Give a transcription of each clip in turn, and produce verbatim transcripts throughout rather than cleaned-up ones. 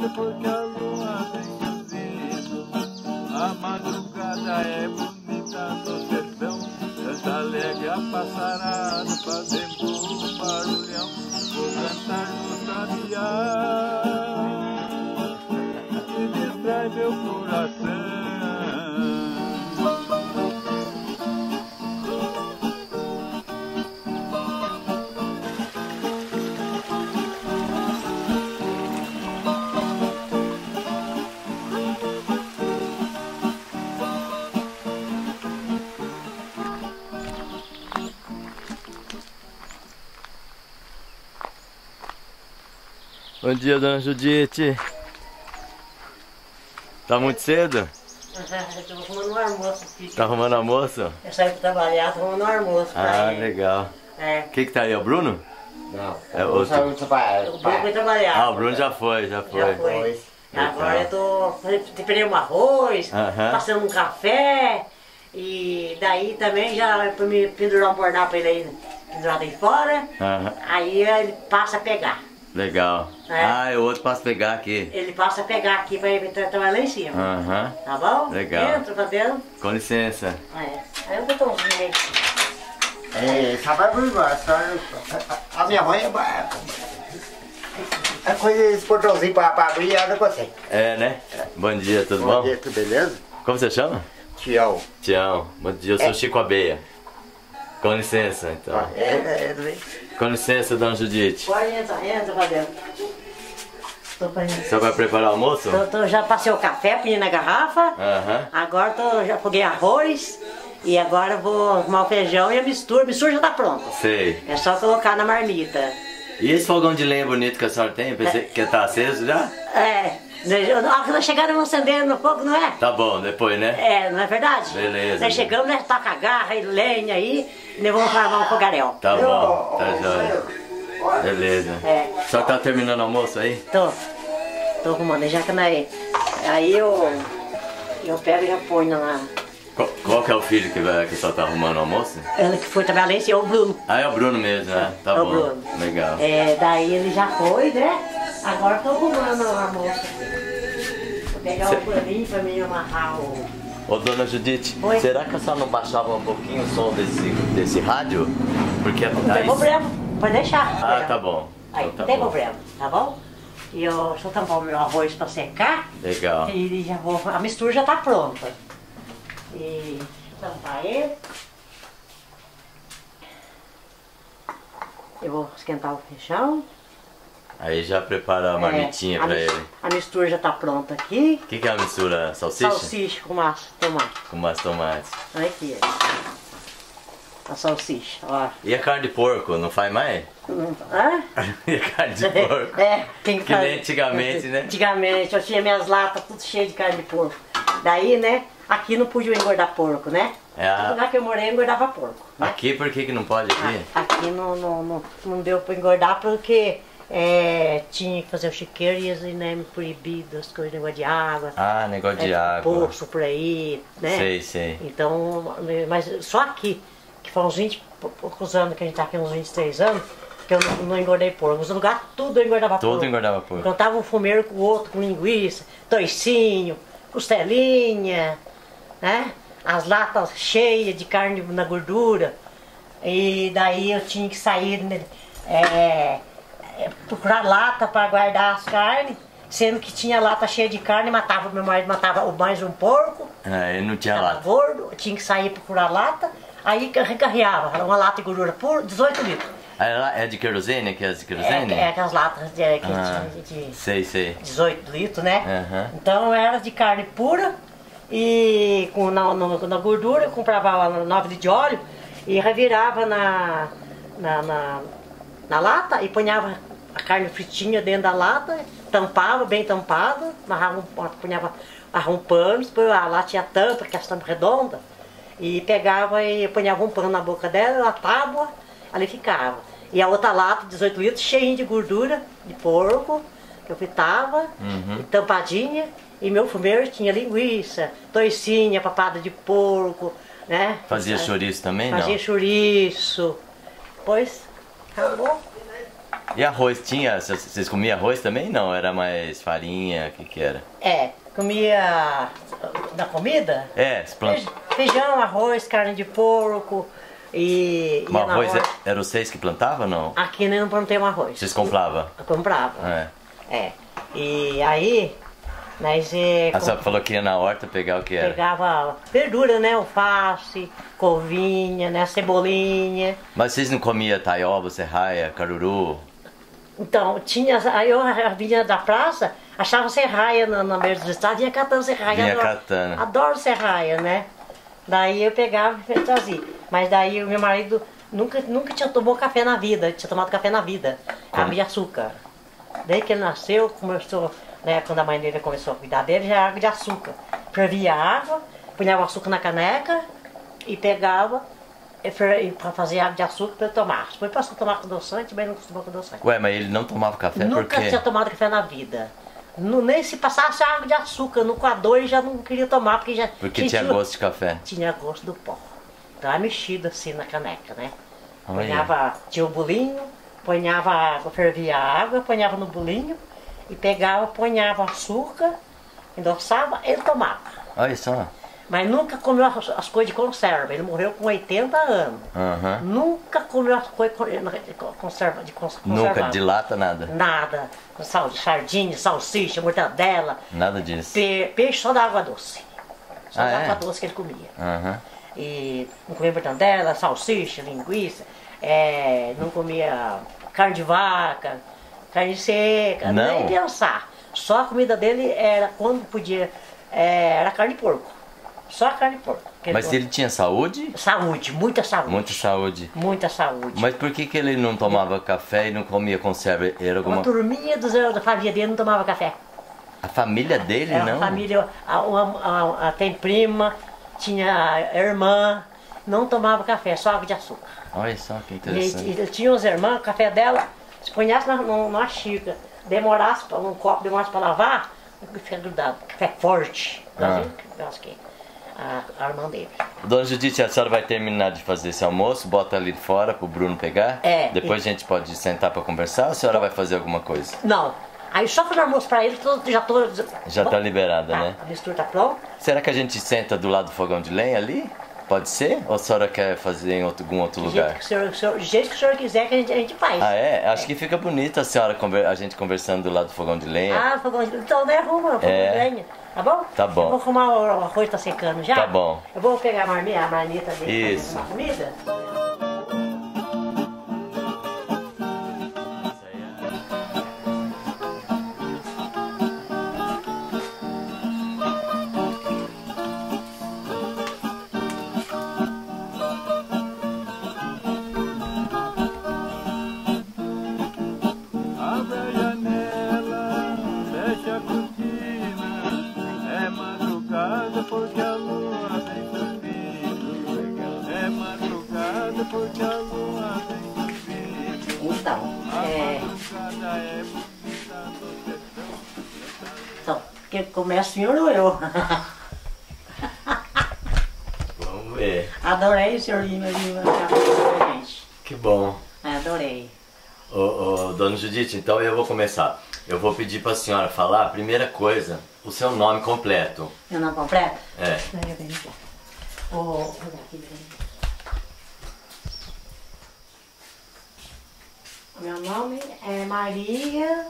porque a lua vem subindo. A madrugada é bonita no sertão. Canta alegre a passarada, fazendo um barulhão. Vou cantar no sabiá que distrai meu coração. Bom dia, dona Judite. Tá muito cedo? Eu tô arrumando um almoço, filho. Tá arrumando almoço? Eu saí pra trabalhar, tô arrumando um almoço pra Ah, ele. legal. É. Quem que tá aí? É o Bruno? Não, É o outro. Bruno trabalhar. O Bruno foi trabalhar. Ah, o Bruno já foi, já foi. Já foi. Agora eu tô temperei um arroz, Aham. passando um café. E daí também já pra me pendurar um bordão pra ele aí, pendurado aí fora. Aham. Aí ele passa a pegar. Legal. É. Ah, é o outro pra pegar aqui. Ele passa a pegar aqui pra ele trabalhar lá em cima. Aham. Tá bom? Legal. Entra pra dentro. Com licença. É. Aí um botãozinho aí. É, sabe por baixo. A minha mãe é. A coisa esse portãozinho pra, pra abrir, ela consegue. É, né? Bom dia, tudo bom? Bom dia, tudo beleza? Como você chama? Tião. Tião. Bom dia, eu sou Chico Abeia. Com licença, então. É, é, tudo bem. Com licença, dona Judite. Pode entrar, entra pra dentro. Tô pra Você vai preparar o almoço? Tô, tô, já passei o café, punhei na garrafa. Aham. Agora tô, já foguei arroz. E agora eu vou arrumar o feijão e a mistura. A mistura já tá pronta. Sei. É só colocar na marmita. E esse fogão de lenha bonito que a senhora tem? Eu pensei que tá aceso já? É. Na hora que nós chegarmos, vamos acender no fogo, não é? Tá bom, depois, né? É, não é verdade? Beleza. Nós chegamos, nós toca a garra e lenha aí. E nós vamos farmar um fogaréu. Tá bom, tá jóia. Beleza. É. Só tá terminando o almoço aí? Tô. Tô arrumando, já que nós. Aí eu. Eu pego e já ponho na. Qual, qual que é o filho que, vai, que só tá arrumando o almoço? Ela que foi trabalhar lá em cima, é o Bruno. Ah, é o Bruno mesmo, né? Tá É o bom. Bruno. Legal. É, daí ele já foi, né? Agora tô arrumando o almoço. Vou pegar Cê... o paninho pra mim amarrar o. Ô, dona Judite, Oi? será que a senhora não baixava um pouquinho o som desse, desse rádio? Porque Não tem aí... problema, pode deixar. Ah, tá bom. Aí, Então tá não tem bom. problema, tá bom? E eu deixa eu tampar o meu arroz pra secar. Legal. E já vou, a mistura já tá pronta. E tampar ele. Eu vou esquentar o feijão. Aí já prepara a marmitinha É, a pra mis- ele. A mistura já tá pronta aqui. O que, que é a mistura? Salsicha? Salsicha com massa, tomate. Com mais tomate. Olha aqui, ó. A salsicha, ó. E a carne de porco, não faz mais? Hum, Hã? E a carne de porco? É, quem Que nem antigamente, né? Antigamente, eu tinha minhas latas tudo cheias de carne de porco. Daí, né, aqui não podia engordar porco, né? É a- Todo lugar que eu morei, eu engordava porco. Né? Aqui, por que, que não pode aqui? Aqui não, não, não, não deu pra engordar porque é, tinha que fazer o chiqueiro e eles né, me proibido as coisas, negócio de água. Ah, negócio de é, água. Poço por aí, né? Sei, sei. Então, mas só aqui, que foi uns vinte e poucos anos, que a gente tá aqui, uns vinte e três anos, que eu não, não engordei porco. Nos lugares tudo eu engordava porco. Tudo engordava porco. Cantava um fumeiro com o outro, com linguiça, toicinho, costelinha, né? As latas cheias de carne na gordura. E daí eu tinha que sair, né, é, é, procurar lata para guardar as carnes, sendo que tinha lata cheia de carne, matava, meu marido matava mais um porco, É, não tinha tava lata. gordo, eu tinha que sair procurar lata, aí recarreava, era uma lata de gordura por dezoito litros. Ah, ela é de querosene? Que é de querosene? É, é aquelas latas de, que Ah, tinha de, de sei, sei. dezoito litros, né? Aham. Então era de carne pura e com, na, no- na gordura, eu comprava nove litros de óleo e revirava na, na, na, na lata e ponhava a carne fritinha dentro da lata, tampava, bem tampada, amarrava um, punhava, amarrava um pano, depois a lata tinha tampa, que é as tampas redondas, e pegava e ponhava um pano na boca dela, a tábua, ali ficava. E a outra lata, dezoito litros, cheia de gordura, de porco, que eu fritava, Uhum. tampadinha, e meu fumeiro tinha linguiça, toicinha, papada de porco, né? Fazia chouriço também, Fazia não? chouriço. Pois, acabou. E arroz tinha? Vocês vocês comiam arroz também? Não, era mais farinha, o que que era? É, comia da comida? É, se plant... Feijão, arroz, carne de porco e... O ia na arroz horta. é- era vocês que plantavam ou não? Aqui nem não plantei um arroz. Vocês compravam? Eu comprava. É. É. E aí, nós eh, A senhora falou que ia na horta pegar o que era? pegava verdura, né? Alface, couvinha, né? Cebolinha. Mas vocês não comiam taioba, serraia, caruru? Então, tinha. Aí eu vinha da praça, achava serraia na, na beira do estado, vinha catando serraia. Vinha adoro, catando. Adoro serraia, né? Daí eu pegava e trazia. Mas daí o meu marido nunca, nunca tinha tomado café na vida, tinha tomado café na vida. Como? Havia açúcar. Desde que ele nasceu, começou, né, quando a mãe dele começou a cuidar dele, já era água de açúcar. Fervia água, punha o açúcar na caneca e pegava para fazer água de açúcar para ele tomar. Depois passou a tomar com adoçante, mas não costumou com adoçante. Ué, mas ele não tomava café por Nunca quê? tinha tomado café na vida. Não, nem se passasse água de açúcar no coador ele já não queria tomar, porque já Porque tinha gosto de café. Tinha gosto do pó. Então mexido assim na caneca, né? Olha. Ponhava, tinha o bolinho, ponhava água, fervia a água, ponhava no bolinho e pegava, ponhava açúcar, endossava, ele tomava. Olha só. Mas nunca comeu as, as coisas de conserva. Ele morreu com oitenta anos. Aham. Nunca comeu as coisas con- de conserva, de cons- Nunca conservado. de lata, nada. Nada. Sal, sardinha, salsicha, mortadela, Nada disso. pe- peixe só da água doce. Só Ah, da é? água doce que ele comia. Aham. E não comia mortadela, salsicha, linguiça, é, não comia carne de vaca, carne seca, Não? nem pensar. Só a comida dele era quando podia, é, era carne de porco. Só a carne de porco. que Mas ele ele tinha saúde? Saúde, muita saúde. Muita saúde. Muita saúde. Mas por que, que ele não tomava café e não comia conserva? Era alguma... Uma turminha dos, da família dele não tomava café. A família dele, Era não? uma família, a, uma- a- a- tem prima, tinha irmã, não tomava café, só água de açúcar. Olha só que E, interessante. e tinha os irmãos, o café dela, se ponhasse na, numa numa xícara, demorasse, pra- um copo demorasse para lavar, fica grudado. Café forte. Ah. Eu acho que a, a irmã dele. Dona Judite, a senhora vai terminar de fazer esse almoço, bota ali fora pro Bruno pegar? É. Depois a gente pode sentar pra conversar ou a senhora vai fazer alguma coisa? Não. Aí só fazer almoço para ele, tô- já tô. Já tá liberada, Tá, né? a mistura tá pronta. Será que a gente senta do lado do fogão de lenha ali? Pode ser? Ou a senhora quer fazer em outro, algum outro Do lugar? jeito, que o senhor, o senhor- do jeito que o senhor quiser que a gente, a gente faz. Ah, é? Acho que fica bonito a senhora, conver- a gente conversando do lado do fogão de lenha. Ah, fogão de- então né, arruma, fogão É. de lenha. Tá bom? Tá bom. Eu vou arrumar o o arroz, tá secando já. Tá bom. Eu vou pegar a marmita, a marmita dele Isso. pra fazer uma comida. Abre a janela, fecha a cortina. É madrugada porque a lua vem subindo. É madrugada porque a lua vem subindo. Então, A é, madrugada é bonita no sertão. então, quem começa o senhor ou eu? Vamos ver. Adorei o senhor Lima Lima pra gente. Que bom. Adorei. Ô, ô, dona Judite, então eu vou começar. Eu vou pedir pra senhora falar, a primeira coisa, o seu nome completo. Meu nome completo? É. Peraí, peraí, peraí. Ô, ô, aqui, peraí. Meu nome é Maria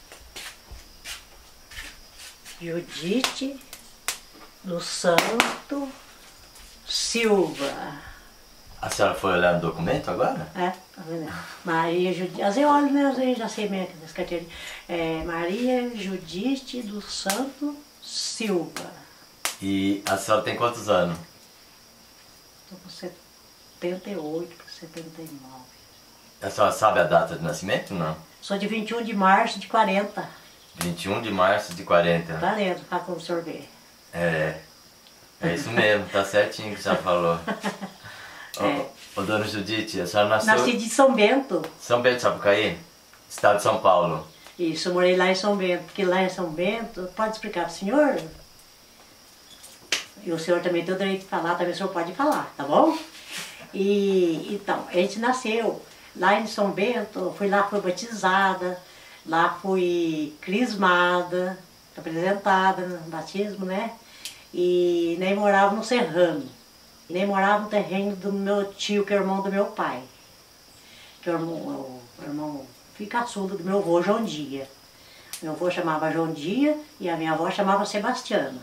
Judite do Santo Silva. A senhora foi olhar no documento agora? É, tá vendo? Maria Judite. Às vezes eu olho mesmo, eu já sei mesmo das carteiras. É Maria Judite do Santo Silva. E a senhora tem quantos anos? Estou com setenta e oito para setenta e nove. A senhora sabe a data de nascimento? Não. Sou de vinte e um de março de quarenta. vinte e um de março de quarenta. quarenta, para como o senhor ver. É. É isso mesmo, tá certinho que a senhora falou. Ô, É. ô, dona Judite, a senhora nasceu Nasci de São Bento. São Bento de Sapucaí, estado de São Paulo. Isso, eu morei lá em São Bento. Porque lá em São Bento, pode explicar para o senhor? E o senhor também tem o direito de falar, também o senhor pode falar, tá bom? E então, a gente nasceu lá em São Bento, fui lá, fui batizada, lá fui crismada, apresentada no batismo, né? E nem morava no Serrano, nem morava no terreno do meu tio, que é o irmão do meu pai, que é o irmão, o irmão filho caçula do meu avô João Dia. Meu avô chamava João Dia e a minha avó chamava Sebastiana.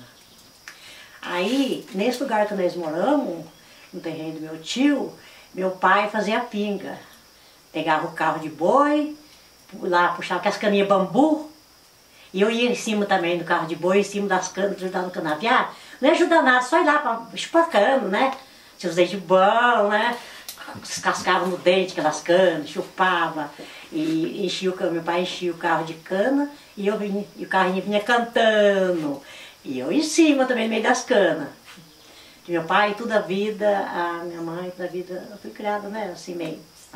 Aí, nesse lugar que nós moramos, no terreno do meu tio, meu pai fazia pinga. Pegava o carro de boi, lá puxava com as caninhas bambu, e eu ia em cima também do carro de boi, em cima das canas, ajudando no canaviar. Não ia ajudar nada, só ir lá para espacando, né? Tinha os dentes bons, né? Descascava no dente aquelas canas, chupava, e enchia o, meu pai enchia o carro de cana, e, eu vinha, e o carrinho vinha cantando. E eu em cima também, no meio das canas. Meu pai, toda a vida, a minha mãe, toda a vida, eu fui criada, né, assim meio.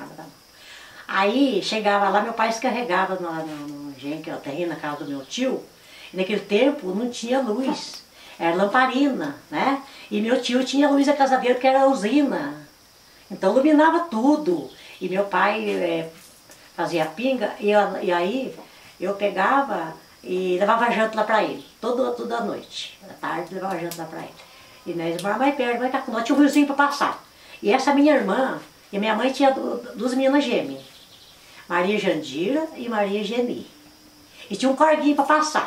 Aí, chegava lá, meu pai se carregava no, no, no gente, que eu tenho na casa do meu tio, e naquele tempo não tinha luz, era lamparina, né? E meu tio tinha luz da casa dele, que era a usina, então iluminava tudo. E meu pai é, fazia pinga, e, eu, e aí eu pegava e levava janta lá pra ele, toda, toda noite, à tarde levava janta lá pra ele. E nós morávamos mais perto, mas nós tinha um riozinho para passar. E essa minha irmã, e minha mãe tinha duas meninas gêmeas, Maria Jandira e Maria Geni. E tinha um corguinho para passar.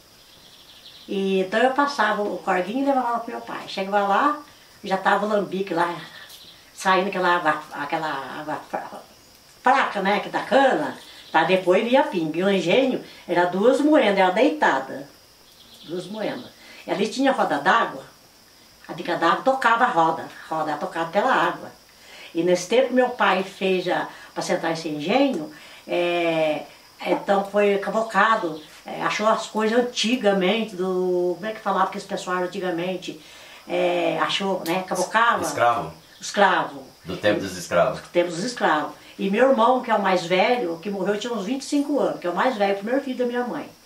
E, então eu passava o corguinho e levava lá para meu pai. Chegava lá, já estava o lambique lá, saindo aquela água, aquela água fraca, né, que da cana, para depois vir a pinga. E o engenho era duas moendas, era deitada, duas moendas. E ali tinha roda d'água. A bica d'água tocava a roda, a roda era tocada pela água. E nesse tempo meu pai fez, para sentar esse engenho, é, então foi cavocado, é, achou as coisas antigamente, do, como é que falava que esse pessoal antigamente, é, achou, né, cavocava. Escravo? Escravo. Do tempo dos escravos. Do tempo dos escravos. E meu irmão, que é o mais velho, que morreu, tinha uns vinte e cinco anos, que é o mais velho, o primeiro filho da minha mãe.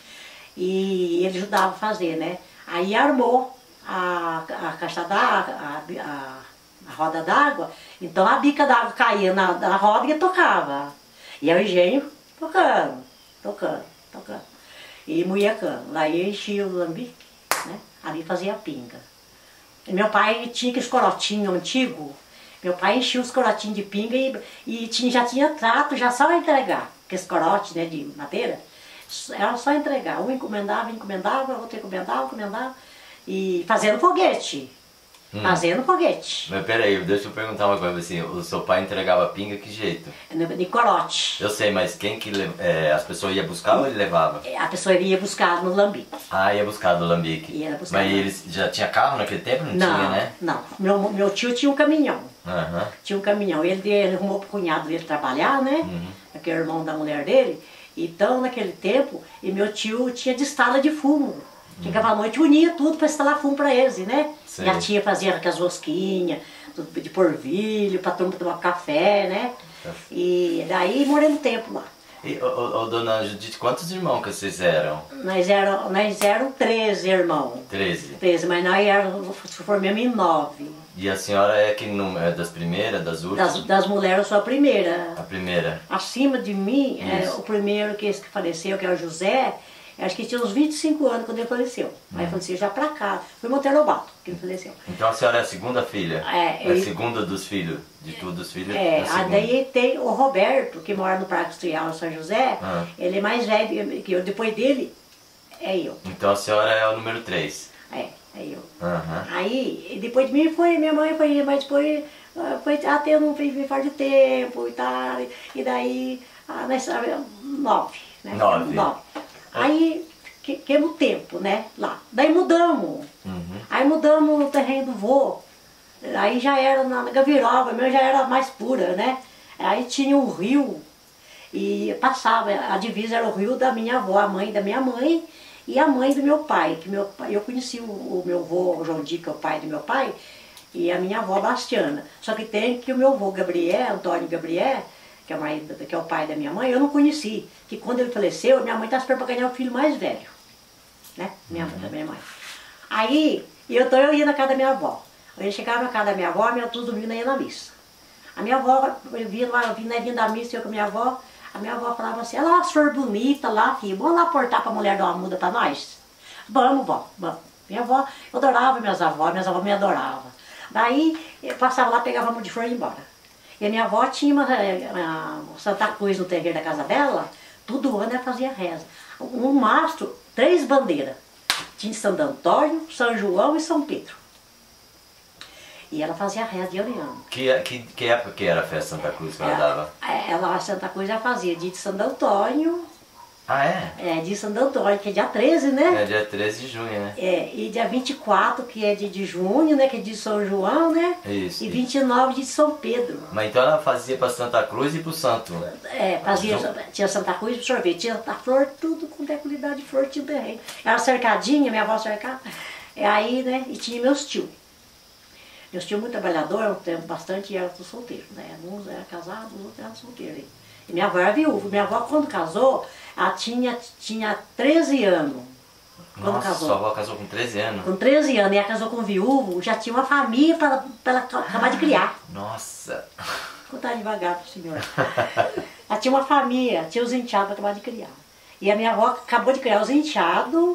E ele ajudava a fazer, né. Aí armou a, a caixa d'água, a, a, a roda d'água, então a bica d'água caía na, na roda e tocava. E o engenho tocando, tocando, tocando. E moía cano. Lá eu enchia o lambique, né? Ali fazia pinga. E meu pai tinha aqueles corotinhos antigos, meu pai enchia os corotinhos de pinga e, e tinha, já tinha trato, já só entregar. Aqueles corotes, né, de madeira, era só entregar. Um encomendava, encomendava, outro encomendava, encomendava. E fazendo foguete, hum. fazendo foguete. Mas peraí, deixa eu perguntar uma coisa assim, o seu pai entregava pinga que jeito? De corote. Eu sei, mas quem que, é, as pessoas iam buscar ou ele levava? A pessoa ia buscar no lambique. Ah, ia buscar no lambique. Ia buscar. Mas eles já tinha carro naquele tempo? Não, não tinha, né? Não, meu, meu tio tinha um caminhão. Uhum. Tinha um caminhão, ele, ele arrumou pro cunhado dele trabalhar, né? Uhum. Aquele irmão da mulher dele. Então, naquele tempo, e meu tio tinha de estala de fumo. Chegava à noite, unia tudo para instalar fumo para eles, né? Sei. E a tia fazia aquelas rosquinhas, de porvilho, para todo mundo tomar café, né? É. E daí morei um tempo lá. E, ô, ô, dona Judite, quantos irmãos que vocês eram? Nós eram, nós eram treze irmãos. Treze? Treze, mas nós éramos, formamos em nove. E a senhora é que não é das primeiras, das últimas? Das, das mulheres eu sou a primeira. A primeira? Acima de mim, é, o primeiro que, esse que faleceu, que é o José, acho que tinha uns vinte e cinco anos quando ele faleceu. Hum. Aí faleceu já pra cá. Foi Monteiro Lobato que ele faleceu. Então a senhora é a segunda filha? É. É a segunda dos filhos? De todos os filhos? É, é daí tem o Roberto, que mora no Parque Industrial São José. Ah. Ele é mais velho que eu. Depois dele, é eu. Então a senhora é o número três? É, é eu. Uhum. Aí, depois de mim foi, minha mãe foi, mas depois foi tendo um filho fora de tempo e tal. E daí, ah, nós, nove, né? Nove. Nove. Aí, que, que no tempo, né, lá. Daí mudamos. Uhum. Aí mudamos no terreno do vô. Aí já era na Gaviroba, meu já era mais pura, né. Aí tinha um rio e passava, a divisa era o rio da minha avó, a mãe da minha mãe e a mãe do meu pai. Que meu, eu conheci o, o meu avô, o João Di, que é o pai do meu pai, e a minha avó Bastiana. Só que tem que o meu avô Gabriel, Antônio Gabriel, que é, o marido, que é o pai da minha mãe, eu não conheci. Que quando ele faleceu, minha mãe estava esperando para ganhar o filho mais velho. Né? Minha, uhum. Da minha mãe. Aí, eu, então eu ia na casa da minha avó. Eu chegava na casa da minha avó, minha tudo domingo ia na missa. A minha avó, eu via lá, eu vinha vindo da missa, eu com a minha avó, a minha avó falava assim, olha lá as flores bonitas lá, filho, vamos lá portar pra mulher dar uma muda pra nós? Vamos, vó, vamos. Minha avó, eu adorava minhas avós, minhas avós me adoravam. Daí, eu passava lá, pegava uma de flor e ia embora. E a minha avó tinha uma, uma Santa Cruz no terreiro da casa dela, todo ano ela fazia reza. Um mastro, três bandeiras. Tinha Santo Antônio, São João e São Pedro. E ela fazia reza de ano em ano. Que, que, que época que era a festa Santa Cruz que ela dava? Ela, a Santa Cruz, ela fazia dia de Santo Antônio. Ah, é? É, dia de Santo Antônio, que é dia treze, né? É dia treze de junho, né? É, e dia vinte e quatro, que é dia de junho, né? Que é dia de São João, né? Isso. E vinte e nove dia de São Pedro. Mas então ela fazia pra Santa Cruz e pro Santo? É, fazia, tinha Santa Cruz pro sorvete, tinha a flor, tudo com qualidade de flor, tinha um terreno. Era cercadinha, minha avó cercava. E aí, né? E tinha meus tios. Meus tios muito trabalhadores, um tempo bastante, e eram todos solteiros, né? Uns eram casados, os outros eram solteiros. E minha avó era viúva. Minha avó, quando casou, ela tinha, tinha treze anos. Quando Nossa, casou. sua avó casou com treze anos? Com treze anos, e ela casou com um viúvo, já tinha uma família para ela acabar de criar. Nossa! Vou contar devagar pro senhor. Ela tinha uma família, tinha os enteados para acabar de criar. E a minha avó acabou de criar os enteados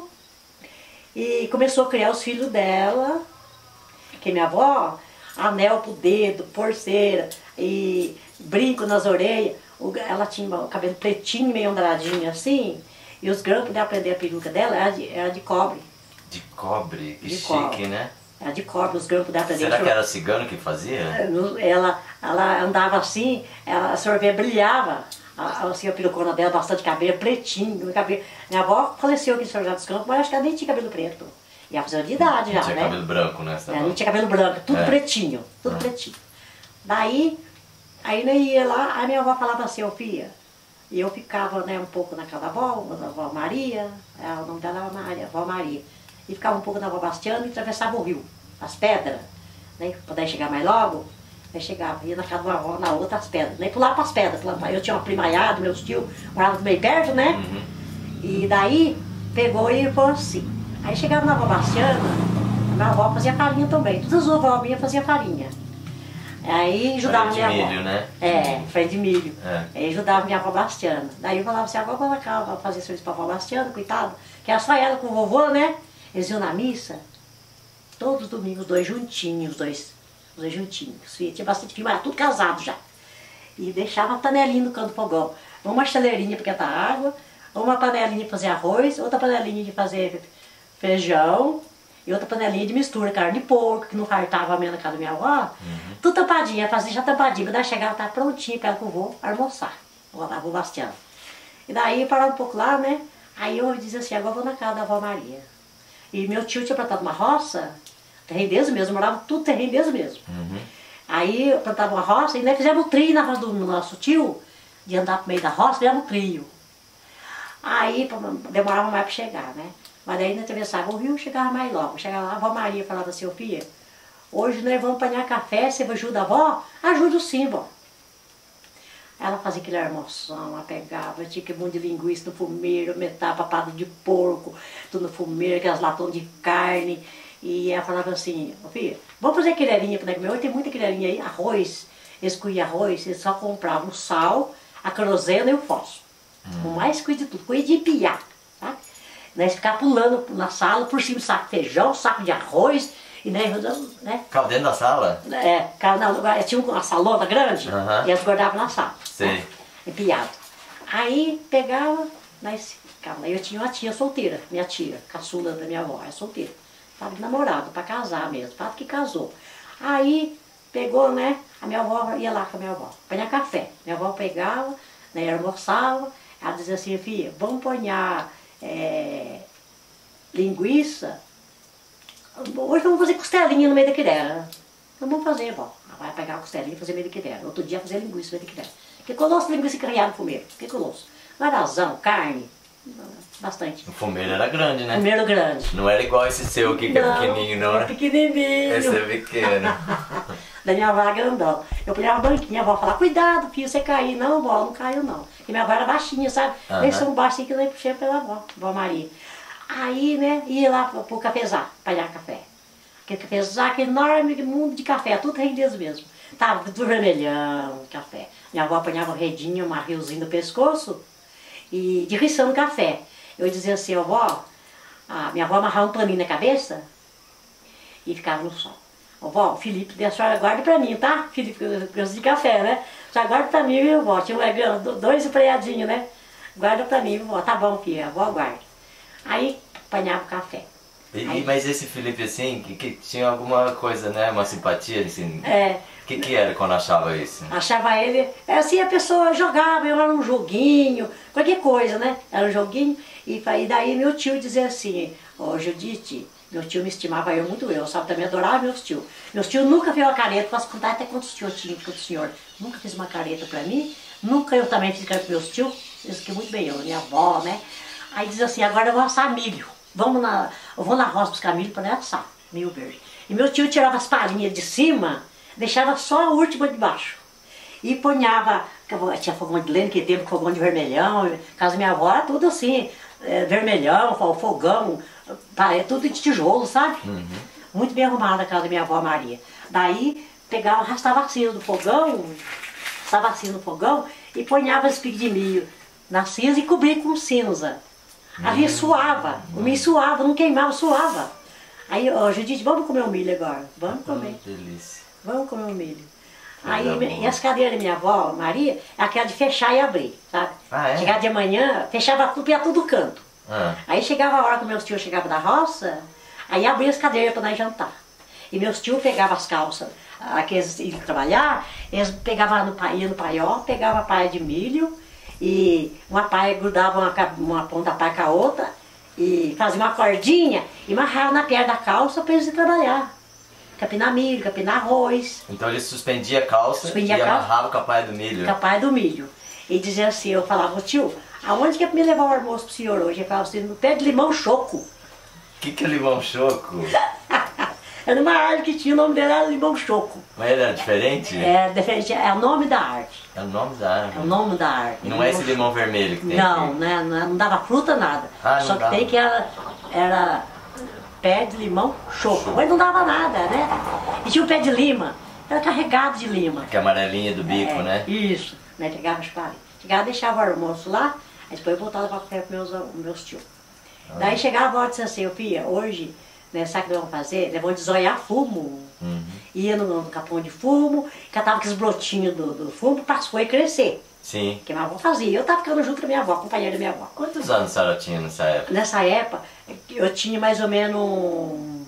e começou a criar os filhos dela. Que minha avó, anel pro dedo, pulseira e brinco nas orelhas. Ela tinha o cabelo pretinho, meio andradinho assim. E os grampos de aprender a peruca dela era de, era de cobre. De cobre? Que De chique, cobre. né? Era de cobre, os grampos dela aprender. Será que era cigano que fazia? Ela, ela andava assim, ela, a sorvete brilhava. A, assim, a perucona dela, bastante cabelo, pretinho. Cabelo. Minha avó faleceu aqui em São José dos Campos, mas acho que ela nem tinha cabelo preto. E ela fazia de idade já, não tinha né? cabelo branco, né? É, não tinha cabelo branco, tudo É. pretinho, tudo Ah. pretinho. Daí, aí eu ia lá, aí minha avó falava assim, ô filha, e eu ficava, né, um pouco na casa da avó, da avó Maria, é, o nome dela era Maria, avó Maria, e ficava um pouco na avó Bastiana e atravessava o rio, as pedras, né, pra poder chegar mais logo. Aí chegava, ia na casa da avó, na outra as pedras, né, pulava pras pedras, pulava, eu tinha uma primaiada, meus tios moravam bem perto, né, Uhum. e daí pegou e foi assim. Aí chegava na avó Bastiana, a minha avó fazia farinha também, todas as avós minhas faziam farinha. Aí ajudava Farinha minha de avó. milho, né? É, farinha de milho. É. Aí ajudava minha avó Bastiana. Daí eu falava assim, agora vou cá, vou fazer serviço pra avó Bastiana, coitado, que era só ela com o vovô, né? Eles iam na missa, todos os domingos, os dois juntinhos, os dois, os dois juntinhos. Tinha bastante filho, mas era tudo casado já. E deixava a panelinha no canto do fogão. Uma chaleirinha para catar água, uma panelinha de fazer arroz, outra panelinha de fazer feijão e outra panelinha de mistura, carne de porco, que não fartava mesmo na casa da minha avó. Uhum. Tudo tampadinha, fazia já tampadinha. Quando ela chegava, estava prontinha para ela que eu vou almoçar. Vou lá, vou Bastiana. E daí, eu parava um pouco lá, né? Aí eu dizia assim, agora eu vou na casa da avó Maria. E meu tio tinha plantado uma roça, terreno mesmo, morava tudo terreno mesmo. Uhum. Aí eu plantava uma roça e nós fizemos um trio na roça do nosso tio, de andar pro meio da roça, fizemos um trio. Aí demorava mais para chegar, né? Mas daí nós atravessava o rio, chegava mais logo. Chegava lá, a avó Maria falava assim, ô filha, hoje nós vamos apanhar café, você ajuda a avó? Ajudo sim, vó. Ela fazia aquela almoção, ela pegava, tinha que um monte de linguiça no fumeiro, metade papada de porco, tudo no fumeiro, aquelas latões de carne. E ela falava assim, ô filha, vamos fazer quilherinha para nós comer. Hoje tem muita quilherinha aí, arroz. Eles coiam arroz, eles só compravam o sal, a querosena e o fósforo. Hum. O mais coisa de tudo, coisa de piar, tá? Nós ficava pulando na sala, por cima do saco de feijão, saco de arroz, e nós rodando, né? Ficava dentro da sala? É, não, tinha uma salona grande, uh-huh. e eles guardavam na sala. Sei. Né? Empiado. Aí pegava, nós ficava. Eu tinha uma tia solteira, minha tia, caçula da minha avó, é solteira. Estava de namorado, para casar mesmo, fato que casou. Aí pegou, né? A minha avó ia lá com a minha avó, apanhar café. Minha avó pegava, né, almoçava, ela dizia assim, filha, vamos ponhar é, linguiça. Hoje vamos fazer costelinha no meio da quirera. Então vamos fazer, vó. Ela vai pegar a costelinha e fazer no meio da quirera. Outro dia fazer linguiça no meio da quirera. Que colosso linguiça criada no fumeiro? Que colosso? Varazão, carne, bastante. O fumeiro era grande, né? Fumeiro grande. Não era igual esse seu aqui que não, é pequenininho, não, é né? pequenininho. Esse é pequeno. Da minha avó era grandão. Eu punha uma banquinha, a avó falava, cuidado, filho, você cair. Não, vó, não caiu não. E minha avó era baixinha, sabe? Uhum. Eles são baixinhos que eu nem puxei pela avó, avó Maria. Aí, né, ia lá pro, pro cafezar, apanhar café. Aquele cafezar, aquele enorme mundo de café, tudo rendido mesmo. Tava tudo vermelhão, café. Minha avó apanhava um redinho, um riozinho no pescoço e derriçando café. Eu dizia assim, vó, a minha avó amarrava um paninho na cabeça e ficava no sol. Ô vó, o Felipe, a senhora guarda pra mim, tá? Felipe, eu gosto de café, né? A senhora guarda pra mim, viu, vó? Tinha um, dois empreiadinhos, né? Guarda pra mim, vó. Tá bom, filha, a vó guarda. Aí, apanhava o café. E, Aí, mas esse Felipe, assim, que, que tinha alguma coisa, né? Uma simpatia, assim. É. O que, que era quando achava isso? Achava ele, assim, a pessoa jogava, era um joguinho, qualquer coisa, né? Era um joguinho. E, e daí meu tio dizia assim, ô oh, Judite, meu tio me estimava eu muito, eu, sabe, também adorava meus tios. Meus tios nunca fez uma careta, posso contar até quantos tios tinha, quantos senhor. Nunca fez uma careta pra mim, nunca eu também fiz careta pros meus tios, eles que muito bem, eu, minha avó, né? Aí diz assim, agora eu vou assar milho, vamos na, eu vou na roça buscar milho para assar, milho verde. E meu tio tirava as palhinhas de cima, deixava só a última de baixo. E ponhava, tinha fogão de lenha, que tempo fogão de vermelhão, casa da minha avó era tudo assim, é, vermelhão, fogão, tudo de tijolo, sabe? Uhum. Muito bem arrumada a casa da minha avó Maria. Daí pegava, arrastava a cinza do fogão, arrastava a cinza no fogão e ponhava as espigas de milho na cinza e cobria com cinza. Ali suava, o milho suava, não queimava, suava. Aí, ó, Judite, vamos comer o milho agora, vamos comer. Oh, delícia. Vamos comer o milho. Aí, e as cadeiras da minha avó, Maria, é aquela de fechar e abrir, sabe? Ah, é? Chegava de manhã, fechava tudo, ia tudo canto. Ah. Aí chegava a hora que meus tios chegavam da roça, aí abria as cadeiras para nós jantar. E meus tios pegavam as calças, aqueles iam trabalhar, eles pegavam no, iam no paiol, pegavam a paia de milho, e uma paia grudava uma, uma ponta da paia com a outra, e fazia uma cordinha e amarrava na perna da calça para eles ir trabalhar. Capinar milho, capinar arroz. Então ele suspendia a calça suspendia e a calça, amarrava com a paia do milho. Com a paia do milho. E dizia assim, eu falava, tio, aonde que é para me levar o almoço pro senhor hoje? Ele falava assim, no pé de limão choco. O que, que é limão choco? Era uma árvore que tinha, o nome dele era limão choco. Mas ele era diferente? É, diferente, é o nome da árvore. É o nome da árvore? É o nome da árvore. Não é esse limão vermelho que tem Não, aqui? né, não, não dava fruta, nada. Ah, Só não que dava. tem que era, era pé de limão choco. Mas não dava nada, né? E tinha o pé de lima, era carregado de lima. Que é amarelinha do bico, É, né? Isso, né? Pegava as palhas. Chegava, deixava o almoço lá, aí depois eu voltava para café com meus, meus tios. Ah. Daí chegava a avó e disse assim, filha, hoje, né, sabe o que nós vamos fazer? Nós vamos desoiar fumo. Uhum. Ia no, no capão de fumo, catava aqueles brotinhos do, do fumo para as folhas crescer. Sim. Que minha avó fazia. Eu estava ficando junto com a minha avó, companheira da minha avó. Quantos anos a senhora tinha nessa época? Nessa época, eu tinha mais ou menos...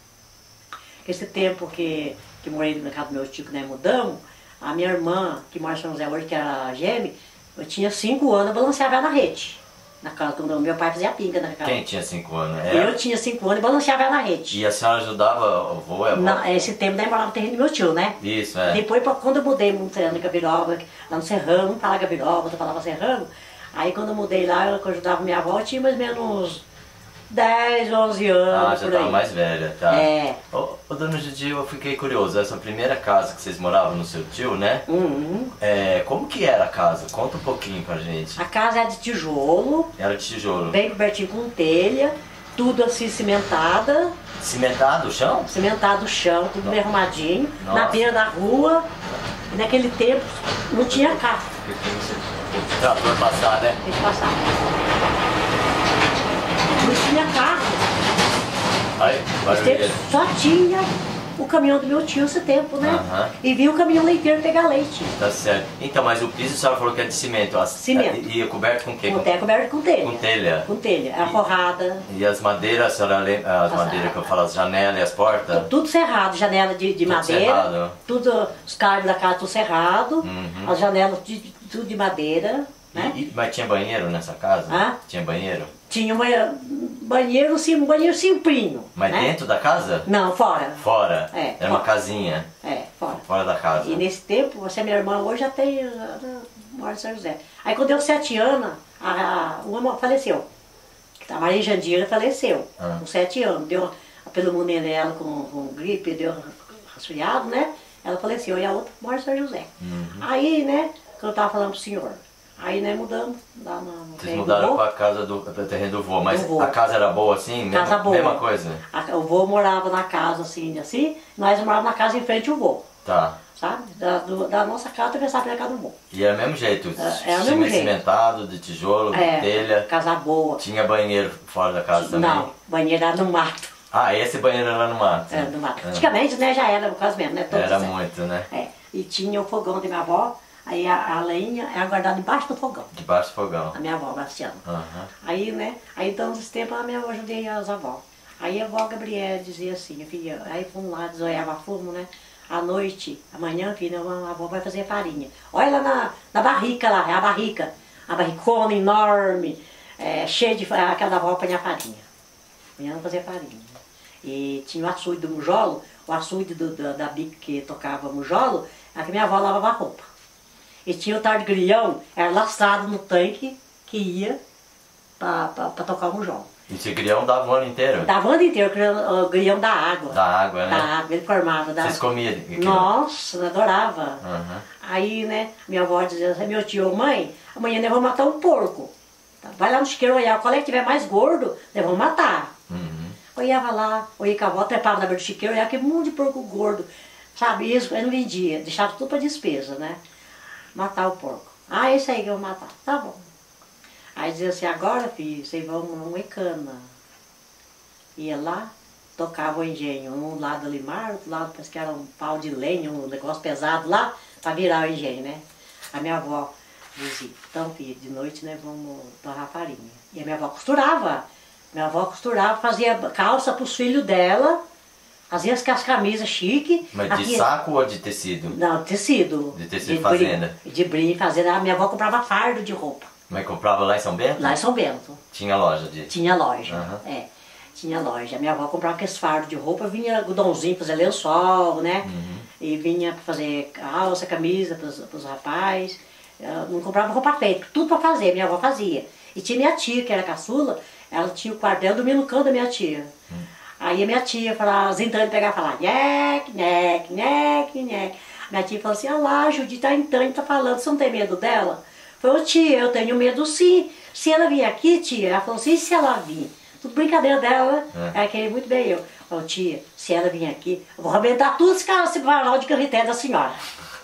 Esse tempo que, que morei na casa do meu tio, que nós mudamos, a minha irmã, que mora em São José hoje, que era gêmea, eu tinha cinco anos, eu balanceava ela na rede. Na casa, quando meu pai fazia pinga na casa. Quem tinha cinco anos? Era? Eu tinha cinco anos e balanceava ela na rede. E a senhora ajudava o avô e a avó? Na, esse tempo daí morava no terreno do meu tio, né? Isso, é. Depois, quando eu mudei no Gabiroba, lá no Serrano, um falava Gabiroba, outro falava Serrano, aí quando eu mudei lá, eu ajudava minha avó, eu tinha mais ou menos dez, onze anos. Ah, já por estava aí. mais velha, tá? É. Ô, ô dona Judy, eu fiquei curioso, essa primeira casa que vocês moravam no seu tio, né? Uhum. É, como que era a casa? Conta um pouquinho pra gente. A casa era de tijolo, Era de tijolo. bem cobertinho com telha, tudo assim cimentada, Cimentado o chão? cimentado o chão, tudo bem arrumadinho, Nossa. na beira da rua. E naquele tempo não tinha carro, Pra, pra passar, né? tem que passar. Não tinha carro. Aí, Esse barulheira. tempo só tinha o caminhão do meu tio esse tempo, né? Aham. E vinha o caminhão leiteiro pegar leite. Tá certo. Então, mas o piso a senhora falou que é de cimento. As, Cimento. E, e coberto com o quê? Com terra coberta com telha. Com telha. Com telha. Era E- forrada. E as madeiras, a senhora lembra, as As- madeiras que eu falo, as janelas e as portas? Tudo cerrado, janela de, de Tudo madeira. cerrado. Tudo, os caibros da casa tudo cerrado. Uhum. As janelas de, tudo de madeira. Né? E- e- mas tinha banheiro nessa casa? Hã? Tinha banheiro? Tinha uma, um banheiro, sim, um banheiro simplinho. Mas né? dentro da casa? Não, fora. Fora? É, Era uma fora. casinha, É, fora. fora da casa. E nesse tempo, você, minha irmã, hoje já tem, já mora em São José. Aí quando deu sete anos, a, a, uma faleceu. A Maria Jandira faleceu, Ah. com sete anos. Deu a pneumonia nela com, com gripe, deu resfriado, né? Ela faleceu e a outra mora em São José. Uhum. Aí, né, que eu tava falando pro senhor, aí, né, mudamos lá no, no Vocês terreno do mudaram vô. para a casa do, do terreno do vô, mas Do vô. a casa era boa assim? Casa mesma, boa. Mesma coisa? A- O vô morava na casa assim, assim, nós morávamos na casa em frente ao vô. Tá. Sabe? Da, do, da nossa casa atravessar pela casa do morro. E era o mesmo jeito? É, é o mesmo jeito. Cimentado, de tijolo, É, de telha? casa boa. Tinha banheiro fora da casa também? Não, banheiro era no mato. Ah, esse banheiro era no mato? É, no mato. Ah. Antigamente, né, já era no caso mesmo, né? Todos Era né? muito, né? É. E tinha o fogão da minha avó, aí a, a lenha era guardada debaixo do fogão. Debaixo do fogão. A minha avó, Bastiana. Aham. Aí, né, aí então, esse tempo a minha avó ajudei as avós. Aí a avó Gabriela dizia assim, filha, aí fomos lá, desoiava fumo, né? À noite, amanhã, filha, a avó vai fazer farinha. Olha lá na, na barrica lá, é a barrica. A barricona enorme, é, cheia de... Aquela avó apanhar farinha. Amanhã vai fazer farinha. E tinha o açude do mujolo, o açude do, da, da bica que tocava mujolo, a que minha avó lavava a roupa. E tinha o tal de grilhão, era laçado no tanque que ia para tocar o mujolo. E esse grilhão dava o ano inteiro? Dava o ano inteiro, o grilhão da água. Da água, né? Da água, ele formava. Da... Vocês comiam aquilo? Nossa, eu adorava. Uhum. Aí, né, minha avó dizia assim, meu tio, mãe, amanhã nós vamos matar um porco. Vai lá no chiqueiro olhar, qual é que tiver mais gordo, nós vamos matar. Uhum. Eu ia lá, eu ia com a avó, trepava na beira do chiqueiro, olhava aquele monte de porco gordo. Sabe, isso, eu não vendia, deixava tudo para despesa, né? Matar o porco. Ah, esse aí que eu vou matar. Tá bom. Aí dizia assim, agora, filho, vocês vão numa cana. Ia lá, tocava o engenho, um lado ali mar, outro lado parece que era um pau de lenha, um negócio pesado lá, para virar o engenho, né? A minha avó dizia, então, filho, de noite nós vamos torrar farinha. E a minha avó costurava. Minha avó costurava, fazia calça para os filhos dela, fazia as camisas chique. Mas de aqui, saco ou de tecido? Não, tecido. De tecido de fazenda? Brim, de brim, fazenda. A minha avó comprava fardo de roupa. Mas comprava lá em São Bento? Lá em São Bento. Tinha loja de... Tinha loja, uhum. é. Tinha loja. A minha avó comprava aqueles fardos de roupa, vinha algodãozinho para fazer lençol, né? Uhum. E vinha para fazer calça, camisa para os rapazes. Eu não comprava roupa feita, tudo para fazer, minha avó fazia. E tinha minha tia, que era caçula, ela tinha o quarto dela, dormia no canto da minha tia. Hum. Aí a minha tia falava, as entranhas pegavam e falavam, nhec, nhec, nhec, nhec. Minha tia falou assim, ah lá, a Judite tá entrando, tá falando, você não tem medo dela? Eu falei, tia, eu tenho medo sim. Se ela vir aqui, tia, ela falou assim, e se ela vir? Tudo brincadeira dela, né? É. Ela queria muito bem eu. Eu falei, tia, se ela vir aqui, eu vou arrebentar tudo esse carro, esse varal de carreté da senhora.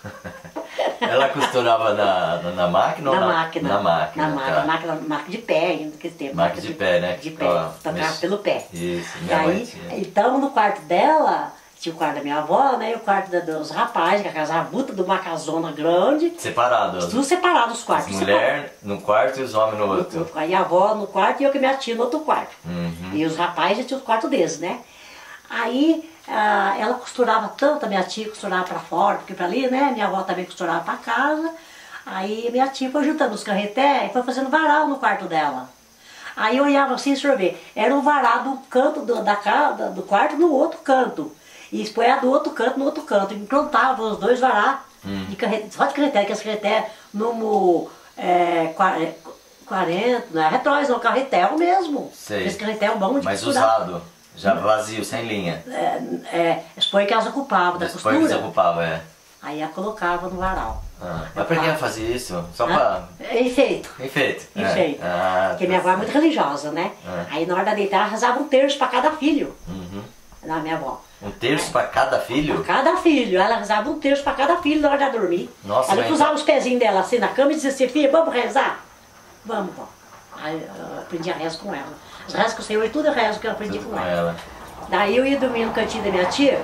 Ela costurava na, na, na máquina na ou na máquina? Na máquina, na máquina, tá. máquina, máquina de pé, ainda naquele tempo. Máquina de, de pé, né? De pé, tocava mas... pelo pé. Isso, e minha aí, mãe tinha. Então, no quarto dela, tinha o quarto da minha avó, né? E o quarto da, dos rapazes, que a casa buta de uma casona grande. Separado. Tudo separado os quartos. As mulheres no quarto e os homens no outro. Aí a avó no quarto e eu com minha tia no outro quarto. Uhum. E os rapazes já tinham o quarto deles, né? Aí ah, ela costurava tanto, a minha tia costurava para fora, porque para ali, né? Minha avó também costurava para casa. Aí minha tia foi juntando os carreté e foi fazendo varal no quarto dela. Aí eu olhava assim, sorver, era um varal do canto do, da casa, do quarto no outro canto. E expõe do outro canto no outro canto. E implantava os dois varal hum. de carreté, só de carreté, que as carreté número é, quarenta, não é retróis, não, carretel mesmo. Sei. Esse carretel bom de mas costurar. Usado, já vazio, sem linha. É, é, expõe que elas ocupavam da costura. Expõe que elas ocupavam, é. Aí ela colocava no varal. Ah, mas por que fazia isso? Só ah, pra... Enfeito. Enfeito. Enfeito. É. Ah, porque minha avó é muito religiosa, né? É. Aí na hora da deitar, ela rezava um terço para cada filho. Uhum. Na minha avó. Um terço para cada filho? Para cada filho. Ela rezava um terço para cada filho na hora de dormir. Nossa, ela cruzava então... os pezinhos dela assim na cama e dizia assim, filha, vamos rezar? Vamos, vó. Aí eu aprendi a reza com ela. As rezas que eu sei hoje, tudo eu rezo que eu aprendi com, com ela. ela. Daí eu ia dormir no cantinho da minha tia.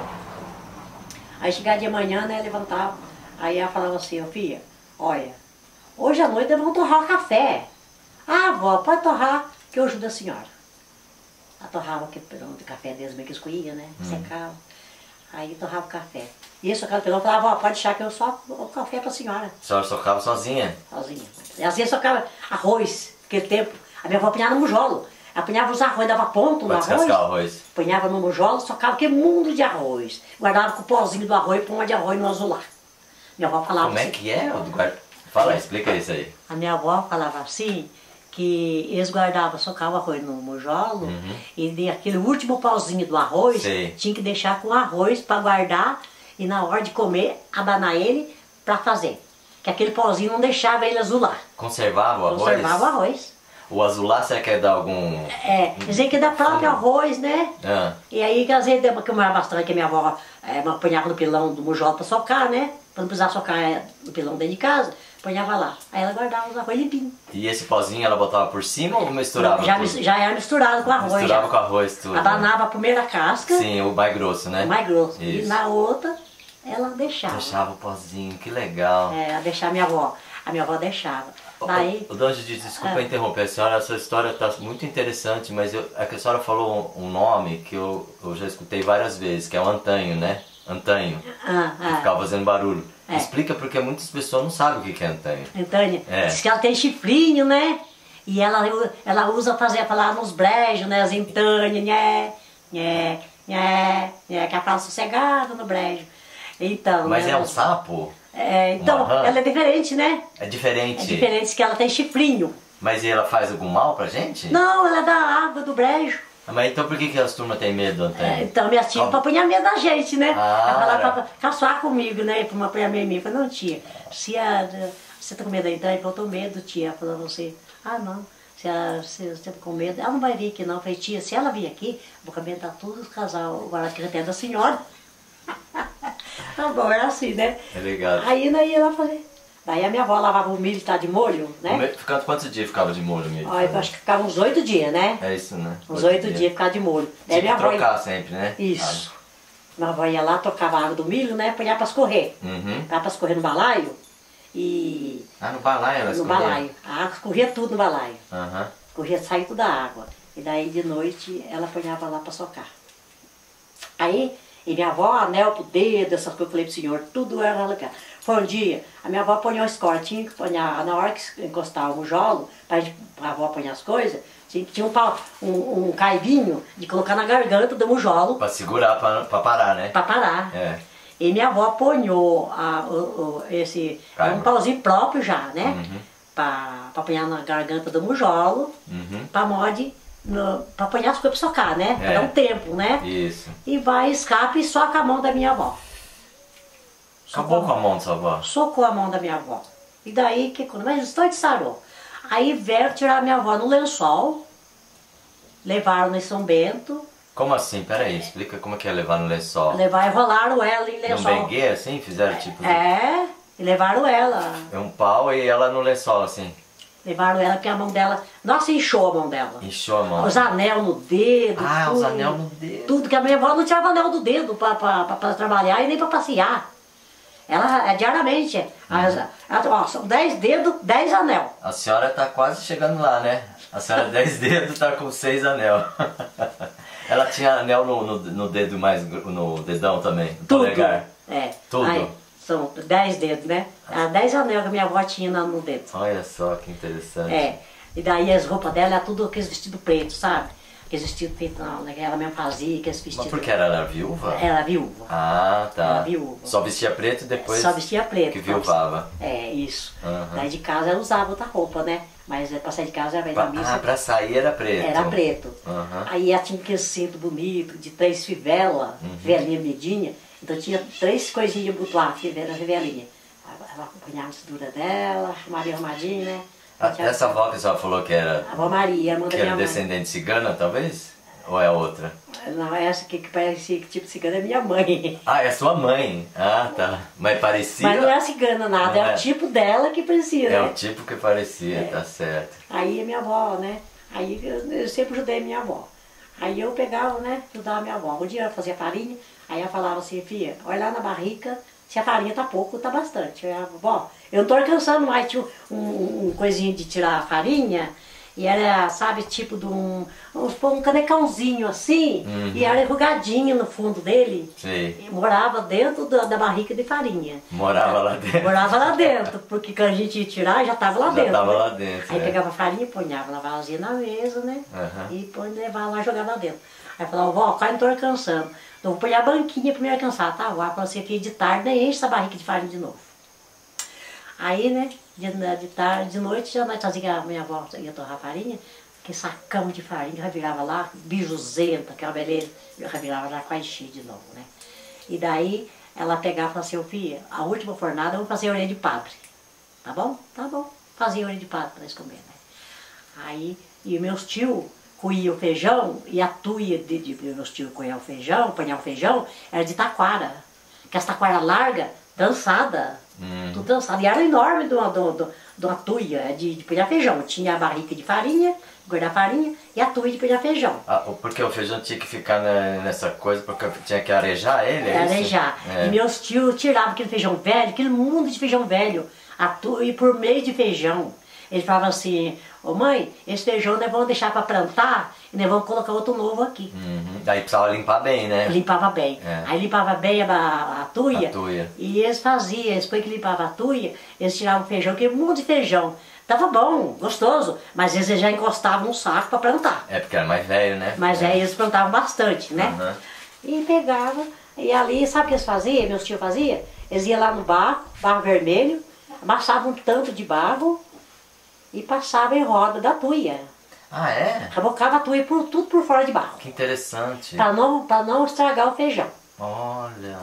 Aí chegava de manhã, né, levantava. Aí ela falava assim, ô filha, olha, hoje à noite vamos torrar o café. Ah, vó, pode torrar, que eu ajudo a senhora. Ela torrava aquele perão de café deles, meio que escoía, né? Hum. Secava. Aí torrava o café. E isso, aquela perão falava, vó, pode deixar que eu só o café pra senhora. A senhora socava sozinha? Sozinha. E às vezes socava arroz, naquele tempo. A minha avó apanhava no mujolo. Apanhava os arroz, dava ponto no arroz. arroz. Apanhava no mujolo, socava aquele mundo de arroz. Guardava com o pozinho do arroz e pôr de arroz no azular. Minha avó falava Como é assim, que é? Fala, explica isso aí. A minha avó falava assim, que eles guardavam, socavam arroz no mujolo, uhum. e de aquele último pauzinho do arroz, sei. Tinha que deixar com arroz para guardar, e na hora de comer, abanar ele para fazer. Que aquele pauzinho não deixava ele azular. Conservava o arroz? Conservava o arroz. O azular, será que é dar algum... É, dizer que é da próprio arroz, né? Ah. E aí, às vezes, que eu morava bastante, que a minha avó é, apanhava no pilão do mujol pra socar, né? Pra não precisar socar é, no pilão dentro de casa, apanhava lá. Aí ela guardava os arroz limpinho. E esse pozinho ela botava por cima ou misturava Já, tudo? já era misturado com arroz. Misturava já. com arroz tudo. Abanava a primeira casca. Sim, o mais grosso, né? O mais grosso. Isso. E na outra, ela deixava. Deixava o pozinho, que legal. É, ela deixava a minha avó. A minha avó deixava. Daí... O Dona Judite, desculpa Ah. interromper a senhora, essa história está muito interessante, mas eu, é que a senhora falou um, um nome que eu, eu já escutei várias vezes, que é o antanho, né? Antanho. Ah, Que ah. ficava fazendo barulho. É. Explica porque muitas pessoas não sabem o que que é antanho. Antônia, É. diz que ela tem chifrinho, né? E ela, ela usa fazer falar nos brejos, né? As entâneas, né? Né, né, né, que ela fala sossegada no brejo. Então, Mas né, é um sapo? é, então, Uma rã? ela é diferente, né? É diferente. É diferente que ela tem chifrinho. Mas ela faz algum mal pra gente? Não, ela é da água do brejo. Mas então por que, que as turmas têm medo do É, antanho? então, minha tia, Como? pra punhar medo da gente, né? Ah, ela falava era. pra caçoar comigo, né? Pra uma punhar medo em mim. Eu falei, não, tia, se a, você tá com medo da entranha? Eu tô com medo, tia. Ela falou, você, ah, não. Se, a, se você tá com medo, ela não vai vir aqui, não. Eu falei, tia, se ela vir aqui, vou comentar tudo os casal, agora que até da senhora. Tá bom, era assim, né? É legal. Aí, daí ela falei. Daí a minha avó lavava o milho, tá de molho, né? Ficava- Quantos dias ficava de molho mesmo? Ó, eu acho que ficava uns oito dias, né? É isso, né? Uns oito dias ficava de molho. Daí Tinha minha que avó. trocar sempre, né? Isso. Minha avó ia lá, tocava a água do milho, né? Punha pra escorrer. Uhum. Pra escorrer no balaio. E. Ah, no balaio ela no escorria? balaio. A água escorria tudo no balaio. Aham. Escorria, saía tudo da água. E daí de noite ela punhava lá pra socar. Aí, e minha avó, anel pro dedo, essas coisas que eu falei pro senhor, tudo era ela. Foi um dia, a minha avó punha uma escortinha, que punha, na hora que encostava o mujolo, pra, gente, pra avó pôr as coisas, tinha, tinha um, pau, um, um caivinho de colocar na garganta do mujolo Pra segurar, pra, pra parar, né? pra parar. É. E minha avó ponhou a, o, o, esse, é um pauzinho próprio já, né? Uhum. Pra, pra apanhar na garganta do mujolo, Uhum. pra mode, no, pra apanhar as coisas pra socar, né? Pra É. dar um tempo, né? Isso. E vai, escapa e soca a mão da minha avó. Acabou com a mão da sua avó. Socou a mão da minha avó. E daí, que quando mas estou de sarou. Aí vieram tirar minha avó no lençol, levaram no São Bento, Como assim? Peraí, explica como que é levar no lençol. levaram e rolaram ela em Num lençol. benguê assim? Fizeram tipo... de- É, e levaram ela. É um pau e ela no lençol assim. Levaram ela porque a mão dela, nossa, inchou a mão dela. Inchou a mão. Os anel no dedo. Ah, tudo, os anel no dedo. Tudo, que a minha avó não tirava anel do dedo pra, pra, pra, pra trabalhar e nem pra passear. Ela é diariamente. As, as- ó, são dez dedos, dez anel. A senhora tá quase chegando lá, né? A senhora dez dedos tá com seis anel. Ela tinha anel no, no, no dedo mais, gr- no dedão também, no Tudo. polegar. É. Tudo. Aí, são dez dedos, né? Ah, dez anel que a minha avó tinha no no dedo. Olha só que interessante. É. E daí as roupas dela era tudo aqueles vestidos pretos, sabe? Aqueles vestidos feitos, não, né, que ela mesmo fazia, aqueles Mas vestidos. por que ela era viúva? Ela era viúva. Ah, tá. Era viúva. Só vestia preto e depois Só vestia preto. que viuvava. É, isso. Aham. Daí de casa ela usava outra roupa, né? Mas é, pra sair de casa era Pra, da missa. ah, pra sair era preto. Era preto. Aham. Aí ela tinha aquele cinto bonito, de três fivelas, Uhum. fivelinha medinha. Então tinha três coisinhas butuadas, fivela, fivelinha. Ela punhava a cintura dela, Maria arrumadinha, né? Ah, Tinha- essa avó que a senhora falou que era, A avó Maria, a mãe da que minha era mãe. descendente cigana, talvez? Ou é outra? Não, essa aqui que parecia que tipo cigana é minha mãe. Ah, é sua mãe. Ah, tá. Mas parecia... Mas não era cigana nada, Não é é. o tipo dela que parecia, É né? o tipo que parecia, tá certo. Aí a minha avó, né? Aí eu, eu sempre ajudei minha avó. Aí eu pegava, né? Ajudava minha avó. Um dia ela fazia farinha, aí ela falava assim, filha, olha lá na barrica, se a farinha tá pouco, tá bastante. Eu, vó, eu não tô alcançando mais, tinha um, um, um coisinho de tirar a farinha, e era, sabe, tipo de um, um, um canecãozinho assim, Uhum. e era enrugadinho no fundo dele. Sei. E morava dentro da, da barrica de farinha. Morava lá dentro. Morava lá dentro, porque quando a gente ia tirar, já tava lá Já dentro. tava né? lá dentro, Aí é. pegava a farinha, ponhava na vazia na mesa, né? Aham. E põe, levava lá e jogava lá dentro. Aí falava, vó, quase não tô alcançando. Então vou pôr a banquinha pra me alcançar, tá? Vó, quando você fica de tarde, daí enche essa barrica de farinha de novo. Aí, né, de, de tarde, de noite, já nós fazia que a minha avó ia torrar farinha, que sacão de farinha, já virava lá, bijuzenta, aquela beleza, já virava lá quase cheio de novo, né? E daí ela pegava e falava assim, ô filha, a última fornada eu vou fazer orelha de padre. Tá bom? Tá bom. Fazia orelha de padre pra nós comer, né? Aí, e meus tios coiam o feijão, e a tuia de, de meus tios coiam o feijão, apanhar o feijão, era de taquara. Que as taquara larga, trançada, hum. tudo trançado. E era enorme de uma, de uma, de uma tuia de, de pegar feijão. Tinha a barrica de farinha, guardar farinha, e a tuia de pegar feijão. Ah, porque o feijão tinha que ficar nessa coisa, porque tinha que arejar ele, é arejar. É. E meus tios tiravam aquele feijão velho, aquele mundo de feijão velho, a tuia, e por meio de feijão. Eles falavam assim, ô oh, mãe, esse feijão nós vamos deixar para plantar e nós vamos colocar outro novo aqui. Uhum. Daí precisava limpar bem, né? Limpava bem. É. Aí limpava bem a, a, a, tuia, a tuia. E eles faziam, depois que limpava a tuia, eles tiravam o feijão, que um monte de feijão. Tava bom, gostoso, mas eles já encostavam no saco para plantar. É, porque era mais velho, né? Mas é. aí eles plantavam bastante, né? Uhum. E pegavam, e ali, sabe o que eles faziam? Meus tios faziam? Eles iam lá no barro, barro vermelho, amassavam um tanto de barro, e passava em roda da tuia. Ah, é? Rebocava a tuia por, tudo por fora de barro. Que interessante. Para não, pra não estragar o feijão. Olha.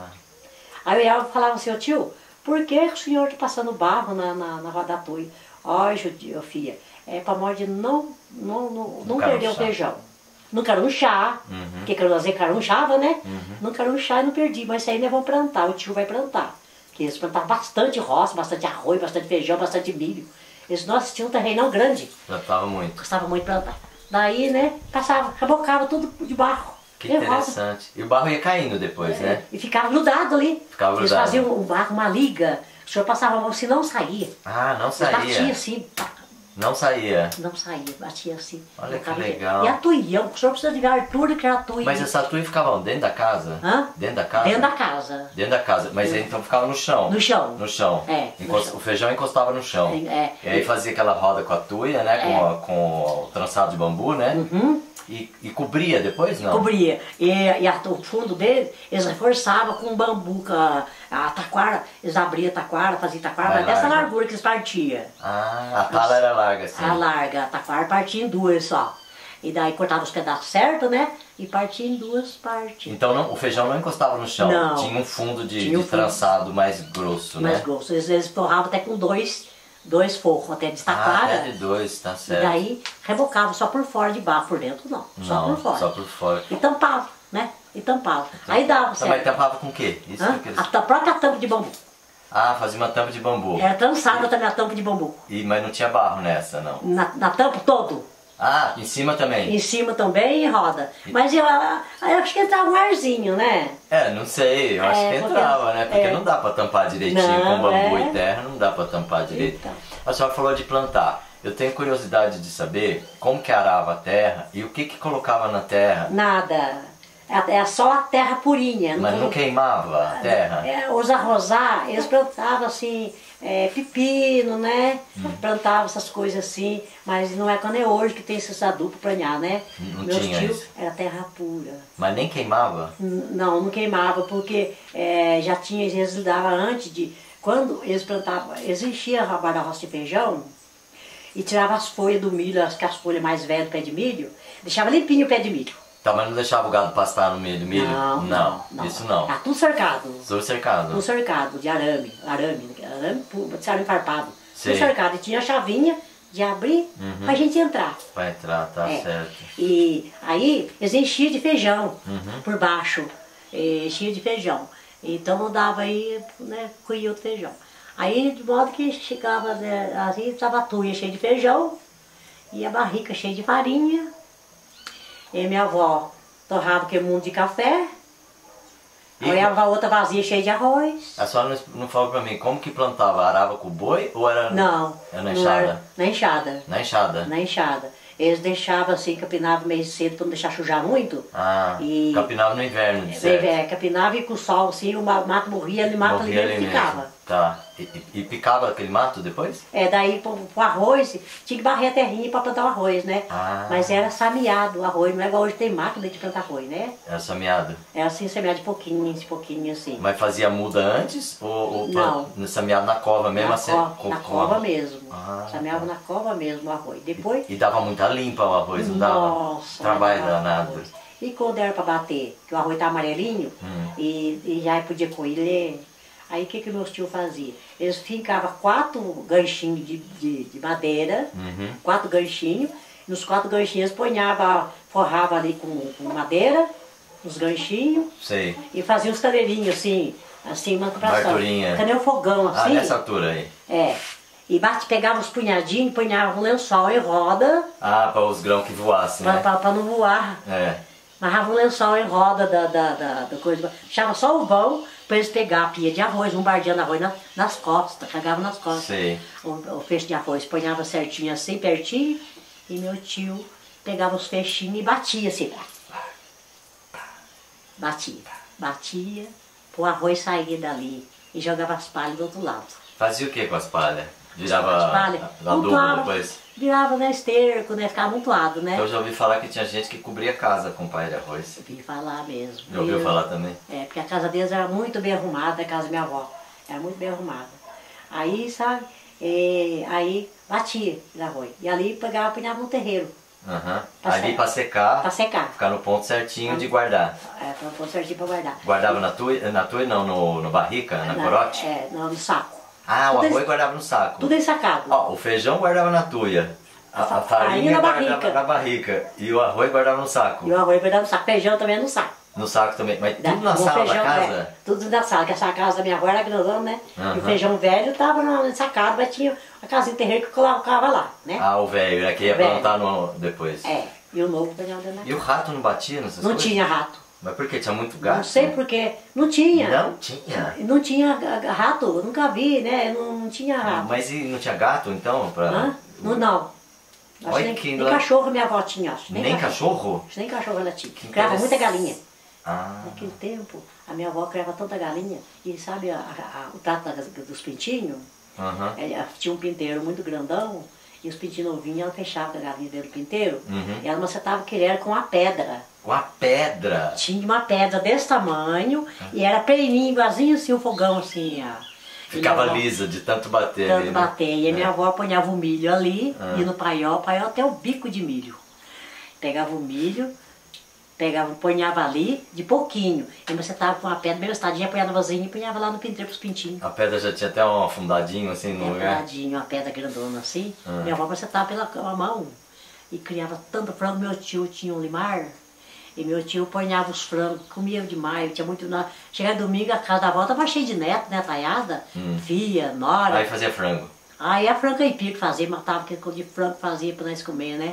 Aí eu falava assim, ô tio, por que o senhor está passando barro na, na, na roda da tuia? Ó, judio, filha, é para morte não, não, não, não perder o feijão. Não carunchar, uhum. porque quer carunchava, né? Uhum. Não carunchar e não perdi, mas isso aí nós vamos plantar, o tio vai plantar. Porque eles plantavam bastante roça, bastante arroz, bastante feijão, bastante milho. Eles, nossa, tinham um terrenão grande. Plantava muito. Gostava muito de plantar. Daí, né, passava, rebocava tudo de barro. Que interessante. E o barro ia caindo depois, é, né? E ficava grudado ali. Ficava grudado. Eles faziam o barro, uma liga. O senhor passava a mão, se não saía. Ah, não saía. Batia assim. Não saía. Não saía, batia assim. Olha que legal. E a tuia, o senhor precisa de ver a altura que era a tuia. Mas essa tuia ficava dentro da casa? Hã? Dentro da casa? Dentro da casa. Dentro da casa. Mas aí, então ficava no chão? No chão. No chão. É. Encost... No chão. O feijão encostava no chão. É. E aí fazia aquela roda com a tuia, né? Com, é. a, com o trançado de bambu, né? Uhum. E, e cobria depois, não? Cobria. E, e a, o fundo dele, eles reforçavam com bambu, com a, a taquara, eles abriam a taquara, faziam taquara, dessa largura que eles partiam. Ah, a tala era larga, assim. A larga, a taquara partia em duas só. E daí cortava os pedaços certos, né? E partia em duas partes. Então não, o feijão não encostava no chão, não. Tinha um fundo de, Tinha de um fundo. trançado mais grosso, mais né? Mais grosso. Eles, eles torravam até com dois, dois forros, até de taquara. Ah, até de dois, tá certo. E daí rebocavam só por fora de barro, por dentro não. Só não, por fora. Só por fora. E tampava, né? E tampava. Então, aí dava certo. Mas tampava com o quê? Isso Hã? que eles... A própria tampa de bambu. Ah, fazia uma tampa de bambu. Era trançada também a tampa de bambu. E, mas não tinha barro nessa, não? Na, na tampa todo. Ah, em cima também? Em cima também e roda. Mas eu, eu acho que entrava um arzinho, né? É, não sei, eu acho é, que entrava, porque, né? Porque é. não dá pra tampar direitinho não, com bambu é. e terra, não dá pra tampar direito. Então. A senhora falou de plantar. Eu tenho curiosidade de saber como que arava a terra e o que que colocava na terra. Nada. É, é só a terra purinha. Mas não, não queimava a terra? É, os arrozar, eles plantavam assim, é, pepino, né? Hum. Plantavam essas coisas assim, mas não é quando é hoje que tem esses adubos pra planhar, né? Não Meus tinha tios isso. Era terra pura. Mas nem queimava? Não, não queimava, porque é, já tinha, eles davam antes de... Quando eles plantavam, eles enchiam a roça de feijão e tiravam as folhas do milho, as, as folhas mais velhas do pé de milho, deixava limpinho o pé de milho. Tá, mas não deixava o gado pastar no meio do milho? Não, não, não. Isso não. Tá tudo cercado. Tudo cercado. Tudo cercado, de arame, arame, arame, de arame farpado. Sei. Tudo cercado. E tinha a chavinha de abrir uhum. pra gente entrar. Pra entrar, tá é. certo. E aí eles enchiam de feijão uhum. por baixo. Enchiam de feijão. Então não dava aí, né, colhia o feijão. Aí de modo que chegava, né, assim, estava a tuia cheia de feijão e a barrica cheia de farinha. E minha avó torrava aquele mundo de café. E olhava a outra vazia cheia de arroz. A senhora não, não falou pra mim como que plantava? Arava com boi ou era, não, era na enxada? Era, na enxada. Na enxada? Na enxada. Eles deixavam assim, capinavam meio cedo para não deixar sujar muito. Ah, e capinava no inverno, de certo? É, capinava e com o sol assim, o mato morria, o mato morria ali mesmo ficava. Tá. E, e, e picava aquele mato depois? É, daí pro, pro arroz, tinha que barrer a terrinha para plantar o arroz, né? Ah. Mas era sameado o arroz, não é igual hoje tem máquina de plantar arroz, né? Era sameado? Era assim, sameado de pouquinho, de pouquinho assim. Mas fazia muda antes? Ou, ou não. Sameado na cova mesmo? Na, assim, co com, na com cova a... mesmo. Ah, sameava tá. na cova mesmo o arroz. Depois... E, e dava muita limpa o arroz, não dava? Nossa! Trabalho danado. Arroz. E quando era para bater, que o arroz tá amarelinho, hum. e, e já podia colher, Aí o que, que meus tios faziam? Eles fincavam quatro ganchinhos de, de, de madeira, Uhum. quatro ganchinhos, e nos quatro ganchinhos ponhava, forrava ali com, com madeira, os ganchinhos, Sei. e fazia uns cadeirinhos assim, assim, uma pra Barturinha. Cadê o fogão Ah, assim? nessa altura aí. É. E bate, pegava os punhadinhos, punhava um lençol em roda, Ah, para os grãos que voassem, pra, né? pra, pra não voar. É. Amarrava um lençol em roda da, da, da, da coisa, deixava só o vão para eles pegar a pia de arroz, um bardeando arroz na, nas costas, cagava nas costas. Sei. O, o feixe de arroz ponhava certinho assim, pertinho, e meu tio pegava os feixinhos e batia assim. Batia, batia, o arroz saía dali e jogava as palhas do outro lado. Fazia o que com as palhas? Virava As palhas, adubo amontoava, depois? virava, né, esterco, né, ficava amontoado, né? Eu já ouvi falar que tinha gente que cobria a casa com palha de arroz. Eu vim falar mesmo. Já ouviu Eu- falar também? É, porque a casa deles era muito bem arrumada, a casa da minha avó. Era muito bem arrumada. Aí, sabe, é, aí batia de arroz. E ali pegava, punhava no terreiro, Aham. Pra Ali secar. pra secar, pra secar. ficar no ponto certinho de guardar. É, pra pôr certinho pra guardar. Guardava na tua, na tua não, no, no barrica, na corote? É, não, no saco. Ah, o Tudo arroz esse- guardava no saco. Tudo ensacado. Ó, o feijão guardava na tuia. A, a Farinha farinha na guardava barrica. na barrica. E o arroz guardava no saco. E o arroz guardava no saco. Feijão também no saco. No saco também. Mas Da- tudo na o sala da feijão casa? velho, tudo na sala, que essa casa da minha avó era grandona, né? E Aham. o feijão velho tava no ensacado, mas tinha a casinha de terreiro que colocava lá, né? Ah, o velho, é que ia Velho. plantar no, depois. É, e o novo feijão dentro da E o rato não batia nessas Não coisas? tinha rato. Mas por quê? Tinha muito gato? Não sei porque. Não tinha. Não tinha. Não tinha ga- ga- rato, eu nunca vi, né? Não, não tinha rato. Mas e não tinha gato então? Pra... Hã? Não, não. Acho Olha nem, que nem lá- cachorro minha avó tinha, acho. Nem cachorro? Acho nem cachorro ela tinha. Que Criava muita interessante. galinha. Ah, Naquele tempo, a minha avó criava tanta galinha. E sabe a- a- a- o trato das- dos pintinhos? aham. É, tinha um pinteiro muito grandão. E os pintinhos novinhos, ela fechava a galinha dentro do pinteiro. Uhum. E ela macetava querer com a pedra. Com a pedra. Tinha uma pedra desse tamanho. E era peininho, igualzinho assim, um fogão assim, ó. E Ficava minha avó- lisa de tanto bater Tanto ali, né? bater. E a minha É. avó apanhava o milho ali, Ah. e no paiol, paiol até o bico de milho. Pegava o milho, pegava, ponhava ali, de pouquinho. E você tava com a pedra meio estadinha, apanhava vasinha e punhava lá no pinteiro pros pintinhos. A pedra já tinha até um afundadinho assim no É, lugar. peladinho, uma pedra grandona assim. Ah. Minha avó você tava pela pela mão. E criava tanto frango. Meu tio tinha um limar. E meu tio ponhava os frangos, comia demais. Tinha muito. Na... Chegava domingo, a casa da avó tava cheia de neto, né? Taiada, filha, nora. Aí fazia frango. Aí a franca caipira que fazia, matava aquele coisa de frango que fazia pra nós comer, né?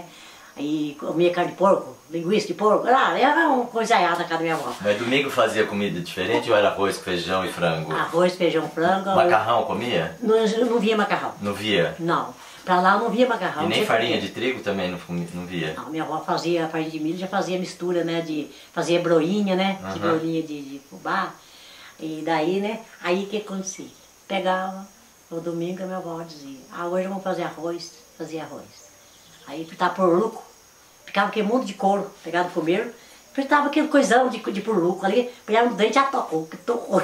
Aí comia carne de porco, linguiça de porco. Ah, era uma coisaiada na casa da minha avó. Mas domingo fazia comida diferente ou era arroz, feijão e frango? Arroz, feijão, frango. Macarrão comia? Não, não via macarrão. Não via? Não. Pra lá eu não via macarrão. E não nem sei por farinha quê. de trigo também não, comi- não via? Não, minha avó fazia farinha de milho, já fazia mistura, né? De, fazia broinha, né? De Aham. broinha de, de fubá. E daí, né? Aí o que acontecia? Pegava, no domingo a minha avó dizia, ah, hoje vamos fazer arroz. Fazia arroz. Aí fritava porluco, ficava aquele mundo de couro, pegava o fumeiro, fritava aquele coisão de, de porluco ali, pegava no dente e já tocou, que tocou.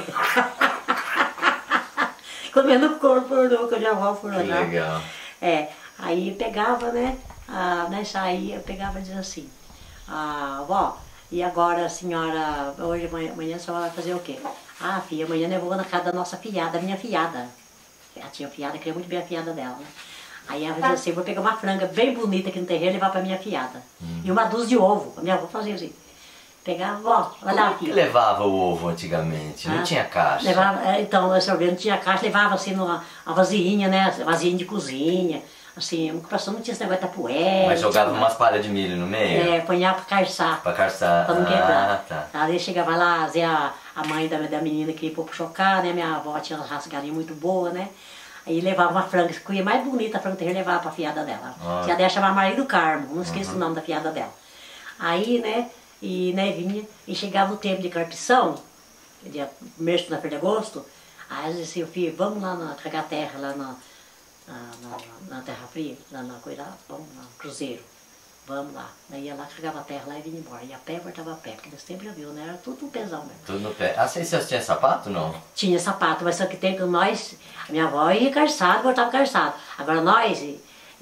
Comendo couro porluco, a minha avó por Que lá. legal. É, aí pegava, né, ah, né, saía, eu pegava e dizia assim, ah, vó, e agora a senhora, hoje, amanhã, amanhã a senhora vai fazer o quê? Ah, filha, amanhã eu vou na casa da nossa filhada, minha filhada. Ela tinha filhada, queria muito bem a filhada dela, né? Aí ela dizia assim, vou pegar uma franga bem bonita aqui no terreiro e levar pra minha filhada. E uma dúzia de ovo, a minha avó fazia assim. Pegava, vó, vai lá, Como que filha. levava o ovo antigamente? Não Ah, tinha caixa. Levava, é, então, esse sorvete não tinha caixa, levava assim numa uma vasilhinha, né? Vasilhinha de cozinha. Assim, a ocupação não tinha esse negócio de tapoé. Mas não jogava tinha umas palhas de milho no meio? nada. É, ponhava pra carçar, Pra carçar. pra não quebrar. Ah, tá. Aí chegava lá, dizia a, a mãe da, da menina que ia pôr pro chocar, né? Minha avó tinha uma raça de galinha muito boa, né? Aí levava uma franga, escolhia mais bonita a franga do terreiro, levava pra fiada dela. Ah. A fiada dela chamava Maria do Carmo, não esqueço o nome da fiada dela. Aí, né, e né, vinha, e chegava o tempo de carpição, dia mês na feira de agosto, aí eu dizia assim, filho, vamos lá na cagar terra, lá na, na, na, na Terra Fria, lá na coisa, vamos lá, no Cruzeiro. Vamos lá. Daí ia lá, carregava a terra lá e vinha embora. E a pé, voltava a pé, porque nesse tempo já viu, né? Era tudo um pesão mesmo. Tudo no pé. Ah, vocês vocês tinham sapato não? Tinha sapato, mas só que tem que nós, a minha avó ia calçado, voltava calçado. Agora nós,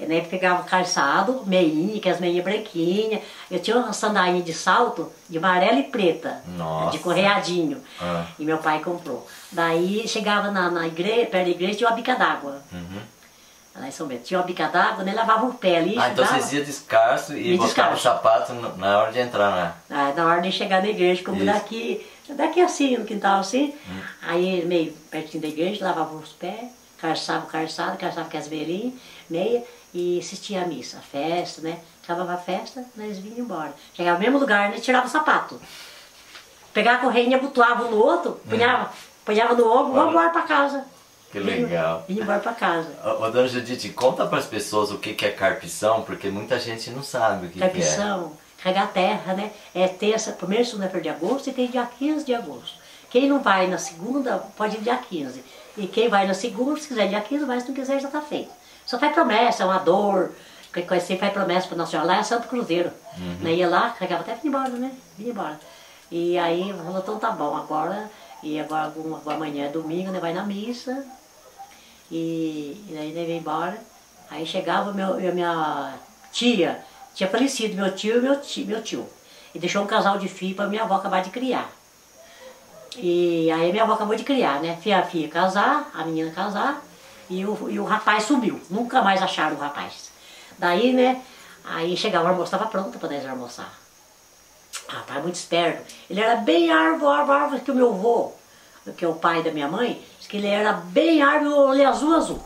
né, pegava calçado, meinha, que as meinhas branquinhas. Eu tinha uma sandalinha de salto de amarela e preta, Nossa. de correadinho. Ah. E meu pai comprou. Daí chegava na, na igreja, perto da igreja, tinha uma bica d'água. Uhum. Lá em São Bento. Tinha uma bica d'água, né? Lavava o pé ali. Ah, então chegava, vocês iam descalço e E botavam o descalço. sapato no- na hora de entrar na... ah, na hora de chegar na igreja, como Isso. daqui, daqui assim, no quintal assim. Aí meio pertinho da igreja, lavava os pés, calçava o calçado, calçava com as beirinhas, meia, e assistia a missa, a festa, né? Acabava a festa, nós vinhamos embora. Chegava no mesmo lugar, né? Tirava o sapato. Pegava a correinha, abotoava um no outro, punhava, punhava no ombro, vamos embora pra casa. Que legal. Vinha embora pra casa. Ô, ô, dona Judite, conta para as pessoas o que que é carpição, porque muita gente não sabe o que, que é. Carpição, carregar terra, né? É terça, primeiro e segunda de agosto e tem dia quinze de agosto. Quem não vai na segunda, pode ir dia quinze. E quem vai na segunda, se quiser dia quinze, vai, se não quiser, já tá feito. Só faz promessa, é uma dor. Quem sempre faz promessa para Nossa Senhora. Lá é Santo Cruzeiro. Uhum. Né? Ia lá, carregava até vir embora, né? Vinha embora. E aí falou, então tá bom, agora, e agora, agora amanhã é domingo, né? Vai na missa. E, e aí ele veio embora. Aí chegava meu, a minha tia, tinha falecido meu tio e meu tio, meu tio. E deixou um casal de filho para minha avó acabar de criar. E aí minha avó acabou de criar, né? Fia a filha casar, a menina casar, e o, e o rapaz sumiu. Nunca mais acharam o rapaz. Daí, né? Aí chegava o almoço, estava pronto para nós almoçar. O rapaz muito esperto. Ele era bem árvore, árvore, árvore que o meu avô, que é o pai da minha mãe, disse que ele era bem árvore, olho azul, azul.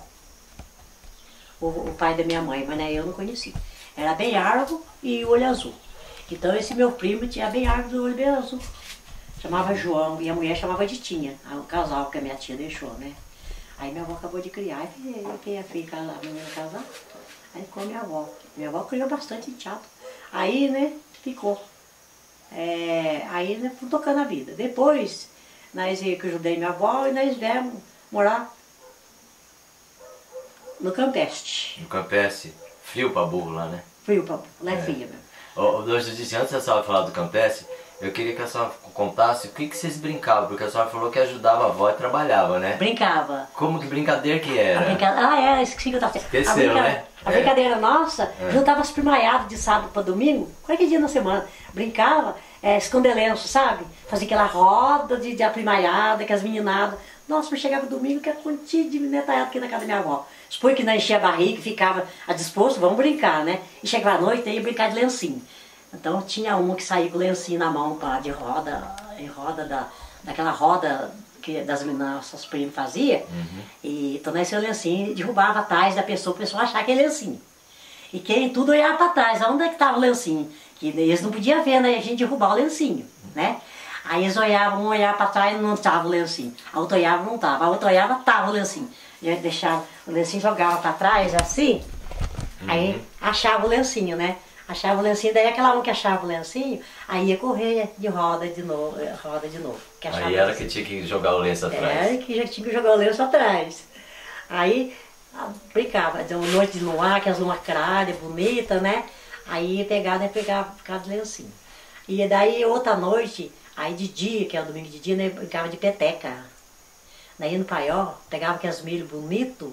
O, o pai da minha mãe, mas né, eu não conheci. Era bem árvore e olho azul. Então esse meu primo tinha bem árvore do olho bem azul. Chamava João e a mulher chamava de Tinha, o casal que a minha tia deixou, né? Aí minha avó acabou de criar, e quem é filho casar, a menina casar, aí ficou minha avó. Minha avó criou bastante teatro. Aí, né, ficou. É, aí, né, fui tocando a vida. Depois, nós, que eu ajudei minha avó, e nós viemos morar no Campeste. No Campeste, frio pra burro lá, né? Frio, pra, lá é fria mesmo. Ô, ô, dona Judite, antes da senhora falar do Campeste, eu queria que a senhora contasse o que, que vocês brincavam, porque a senhora falou que ajudava a avó e trabalhava, né? Brincava. Como que brincadeira que A era? brincadeira, ah, é, esqueci que eu tava falando. Esqueceu, a brinca- né? A É. brincadeira nossa, É. juntava as primaiadas de sábado para domingo, qualquer dia na semana. Brincava, é, esconder lenço, sabe? Fazia aquela roda de, de aprimaiada, que as meninadas. Nossa, mas chegava domingo que a quantia de netanhada aqui na casa da minha avó. Supõe que não enchia a barriga, ficava a disposto, vamos brincar, né? E chegava à noite, ia brincar de lencinho. Então tinha uma que saía com o lencinho na mão pra, de roda, em roda da, daquela roda que das nossas primas faziam. Uhum. E então nesse lencinho derrubava atrás da pessoa, a pessoa achava que é lencinho. E quem tudo olhava para trás, onde é que estava o lencinho? Que eles não podiam ver, né? A gente derrubar o lencinho, né? Aí eles olhavam, um olhava para trás e não estava o lencinho. A outra olhava, não estava. A outra olhava, estava o lencinho. E aí deixava o lencinho, jogava para trás assim, uhum. Aí achava o lencinho, né? Achava o lencinho, daí aquela um que achava o lencinho, aí ia correr de roda de novo, roda de novo. Que achava Aí ela que tinha que jogar o lenço atrás. Era que já tinha que jogar o lenço atrás. Aí brincava, de uma noite de luar, que as lumacrárias bonitas, né? Aí pegava e pegava, ficava de lencinho. E daí outra noite, aí de dia, que é o domingo de dia, né? Brincava de peteca. Daí no paió, pegava aqueles milho bonito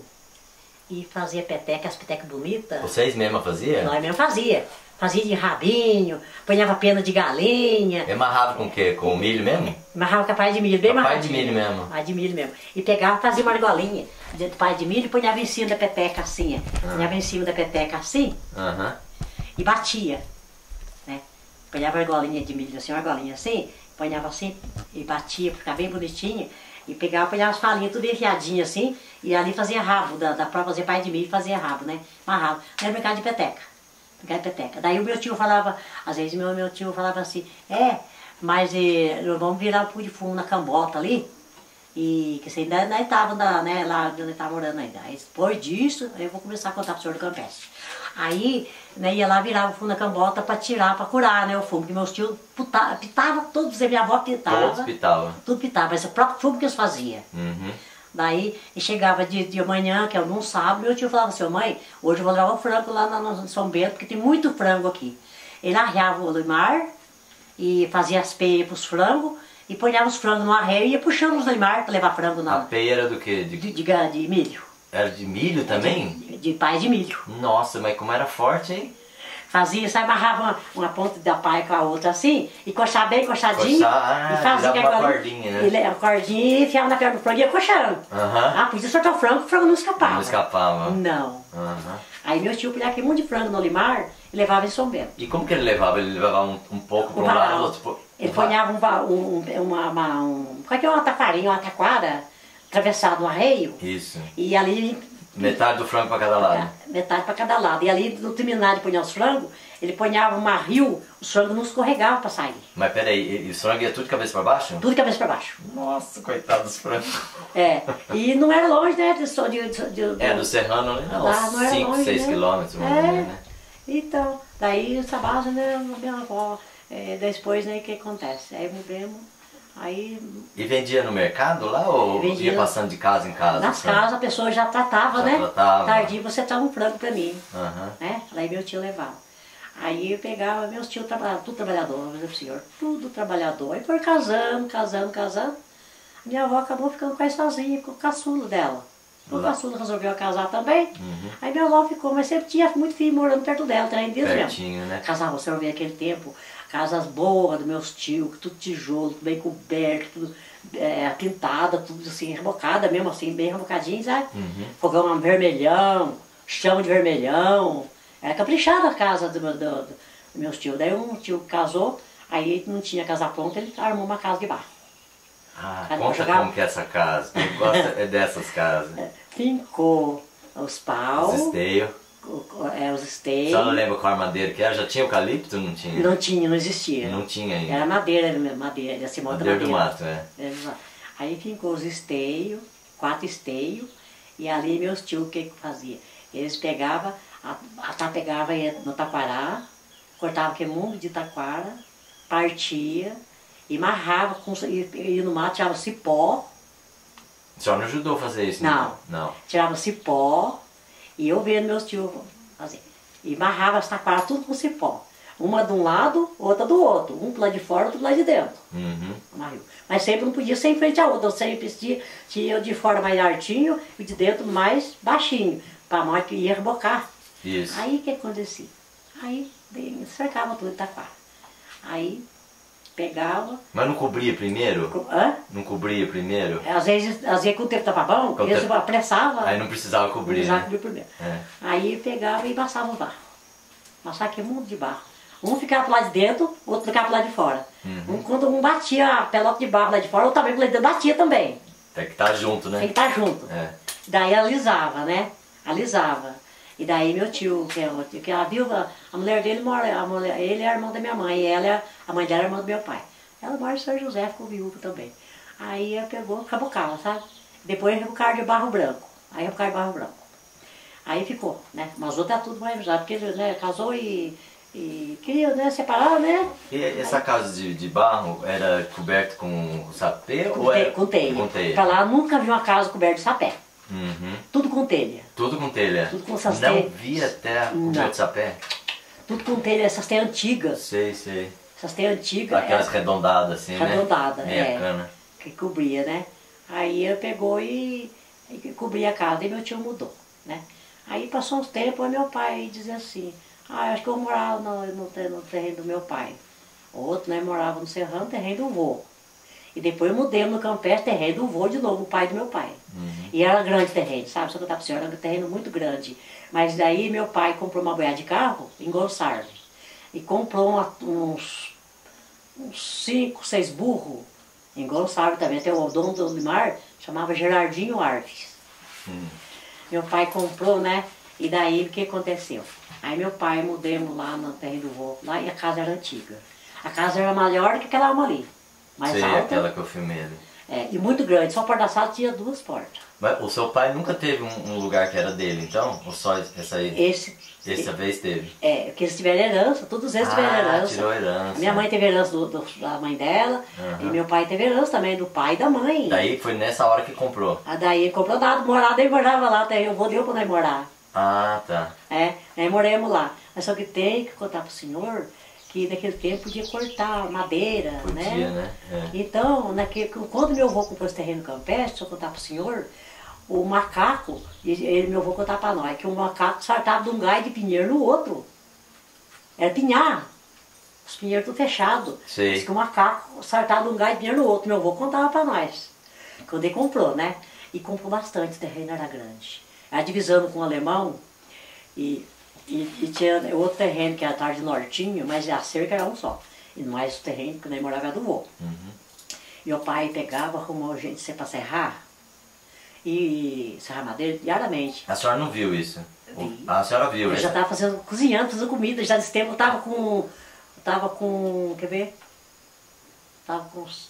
e fazia peteca, as petecas bonitas. Vocês mesma faziam? Nós mesmo fazia. Fazia de rabinho, ponhava pena de galinha. Amarrava com o quê? Com o milho mesmo? Amarrava com a palha de milho, bem Com a palha amarradinha. de milho mesmo. Palha de milho mesmo. E pegava, fazia uma argolinha de palha de milho e ponhava em cima da peteca assim. Ah. Ponhava em cima da peteca assim Aham. e batia. Né? Ponhava a argolinha de milho assim, uma argolinha assim, ponhava assim e batia para ficar bem bonitinha. E pegava, ponhava as falinhas tudo enfiadinhas assim, e ali fazia rabo, da, da própria fazia palha de milho e fazia rabo, né? Amarrava. Era brincar de peteca. Brincar de peteca. Daí o meu tio falava, às vezes meu, meu tio falava assim, é, mas eh, vamos virar um pouco de fumo na cambota ali. E que você ainda, ainda estava né, lá onde eu estava morando ainda. Aí depois disso, eu vou começar a contar para o senhor do Campeste. Aí né, ia lá, virava o fumo na cambota para tirar, para curar né, o fumo, que meus tios pitavam, pitava todos, a minha avó pitava. Todos pitavam. Tudo pitava, mas é o próprio fumo que eles faziam. Uhum. Daí, e chegava de, de manhã, que eu não sábado, meu tio falava assim, mãe, hoje eu vou levar o frango lá no São Bento, porque tem muito frango aqui. Ele arreava o limar e fazia as peias para os frangos, e ponhava os frangos no arreio e ia puxando os limar para levar frango na... A peia era do quê? De... De, de, de milho. Era de milho também? De, de paz de milho. Nossa, mas como era forte, hein? Fazia, sabe, amarrava uma, uma ponta da paia com a outra assim, e coxava bem coxadinho. Coxar, ah, e fazia virava uma aquela- cordinha, né? E le- a cordinha e enfiava na perna do frango e ia coxando. Aham. Ah, podia soltar o frango, o frango não escapava. Não escapava. Não. Aham. Aí meu tio pegava aquele monte de frango no Olimar e levava em São Bento. E como que ele levava? Ele levava um, um pouco para O um lado, varal. outro pro... Ele um va- ponhava um, va- um, um, uma, uma, um, qual é que é uma taquarinha, uma taquara, atravessado no arreio, Isso. e ali, Metade do frango para cada lado. metade para cada lado. E ali, no terminar de pôr os frangos, ele ponhava um marril, os frangos não escorregavam para sair. Mas peraí, e, e o frango ia tudo de cabeça para baixo? Tudo de cabeça para baixo. Nossa, coitado dos frangos. É, e não era longe, né, de, de, de, de, É, do Serrano, né? Não, Lá não era cinco, longe, seis né? quilômetros, mais ou É. menos, né? Então, daí essa base, né, minha avó, é, depois, né, o que acontece? Aí mudamos, aí E vendia no mercado lá ou Vendia. ia passando de casa em casa? nas o frango? casas a pessoa já tratava, Já né? tratava. Tardio você traz um frango pra mim, Aham. né? Aí meu tio levava. Aí eu pegava, meus tios trabalhavam, tudo trabalhador, meu senhor, tudo trabalhador. Aí foi casando, casando, casando. Minha avó acabou ficando quase sozinha, com o caçulo dela. O Lá. caçulo resolveu casar também. Uhum. Aí minha avó ficou, mas sempre tinha muito filho morando perto dela, trem Deus mesmo. Pertinho, né? Casava, você vê aquele tempo, casas boas dos meus tios, tudo tijolo, tudo bem coberto, tudo é, pintada, tudo assim, rebocada mesmo, assim, bem rebocadinho, sabe? Uhum. Fogão vermelhão, chão de vermelhão. Era caprichada a casa do, do, do, do meus tios. Daí um tio casou, aí não tinha casa pronta, ele armou uma casa de barro. Ah, Aí conta jogava- como que é essa casa. Quem gosta é dessas casas. Fincou os paus, Os esteios. o- o- é, os Só não esteios. lembra qual madeira que era? Já tinha eucalipto ou não tinha? Não tinha, não existia. Não tinha ainda. Era madeira mesmo, madeira, desse modo Madeira do madeira. mato, é. Exato. Aí ficou os esteios, quatro esteios, e ali meus tios o que que fazia? Eles pegavam, a, a tá pegava ia no taquará, cortava aquele mundo de taquara, partia, e amarrava, com, ia, ia no mato, tirava cipó, A senhora não ajudou a fazer isso? Não. então? Não. tirava cipó, e eu vendo meus tios fazer. E amarrava as taquaras tudo com cipó. Uma de um lado, outra do outro. Um pro lado de fora, outro pro lado de dentro. Uhum. Amarrou. Mas sempre não podia ser em frente à outra. Eu sempre tinha, tinha o de fora mais altinho e de dentro mais baixinho. Para mais que ia rebocar. Isso. Aí o que acontecia? Aí daí, cercava tudo de taquara. Aí pegava. Mas não cobria primeiro? co- Hã? Não cobria primeiro? Às vezes, às vezes com o tempo estava bom, Com o eles tempo- apressavam. Aí não precisava cobrir, Usava né? cobrir primeiro. É. Aí pegava e passava o barro. Passava aquele mundo de barro. Um ficava pro lado de dentro, o outro ficava pro lado de fora. Uhum. Um, quando um batia a pelota de barro lá de fora, o outro também pro lado de dentro batia também. Tem que estar junto, Tem que né? estar junto. É. Daí alisava, né? Alisava. E daí meu tio, que é o tio, que é a viúva, a mulher dele mora, a mulher, ele é a irmã da minha mãe, e ela é, a mãe dela é a irmã do meu pai. Ela mora em São José, ficou viúva também. Aí ela pegou, rebocava, sabe? Depois rebocaram de barro branco. Aí rebocaram de barro branco. Aí ficou, né? Mas outro é tudo mais já, porque ele né, casou e, e queria né, separar, né? E essa casa de, de barro era coberta com sapê Com, ou te, era com telha. Com telha. Pra lá nunca vi uma casa coberta de sapé. Uhum. Tudo com telha. Tudo com telha. Tudo com essas Não telhas. via terra Não. coberta de sapé? Tudo com telha, essas telhas antigas. Sei, sei. Essas telhas antigas. Aquelas é, redondadas assim, né? Arredondada, Meia é. cana. Que cobria, né? Aí ele pegou e, e cobria a casa, e meu tio mudou, né? Aí passou uns tempos, aí meu pai dizia assim, ah, acho que eu morava no, no, ter- no terreno do meu pai. Outro, né, morava no serrano, terreno do vô. E depois mudei no campestre, terreno do vô de novo, o pai do meu pai. Uhum. E era grande terreno, sabe? Só que eu tava pra senhora, era um terreno muito grande. Mas daí meu pai comprou uma boiada de carro em Gonçalves. E comprou uma- uns, uns cinco, seis burros em Gonçalves também. Até o dono do Limar chamava Gerardinho Arves. Hum. Meu pai comprou, né? E daí o que aconteceu? Aí meu pai mudamos lá no terreno do vô, lá e a casa era antiga. A casa era maior do que aquela uma ali. Mais Sei, alta. aquela que eu filmei ali. É, e muito grande. Só a porta da sala tinha duas portas. Mas o seu pai nunca teve um, um lugar que era dele, então? Ou só essa aí? Esse, Essa vez teve? é, porque eles tiveram herança, todos eles tiveram Ah, herança. tirou herança. Minha mãe teve herança do, do- da mãe dela, Aham. e meu pai teve herança também do pai e da mãe. Daí foi nessa hora que comprou. Ah, daí ele comprou dado, morado, ele morava lá, até eu vou deu pra nós morar. Ah, tá. É, nós moramos lá. Mas só que tem que contar pro senhor que naquele tempo podia cortar madeira, Podia, né? né? É. Então, naquele, quando meu avô comprou esse terreno campestre, se eu contar pro senhor, o macaco, ele, meu avô contava pra nós, que o macaco saltava de um galho de pinheiro no outro. Era pinhar. Os pinheiros tudo fechados. Diz que o macaco saltava de um galho de pinheiro no outro. Meu avô contava pra nós. Quando ele comprou, né? E comprou bastante, o terreno era grande. Era divisando com o alemão. E, e, e tinha outro terreno que era atrás de Nortinho, mas a cerca era um só. E mais o terreno que nós morava era do vô. Uhum. Meu pai pegava, arrumou gente de ser pra serrar. E serrar madeira diariamente. A senhora não viu isso? Vi. A senhora viu, eu né? já estava fazendo, cozinhando, fazendo comida, já desse tempo eu estava com, estava com, quer ver? Estava com uns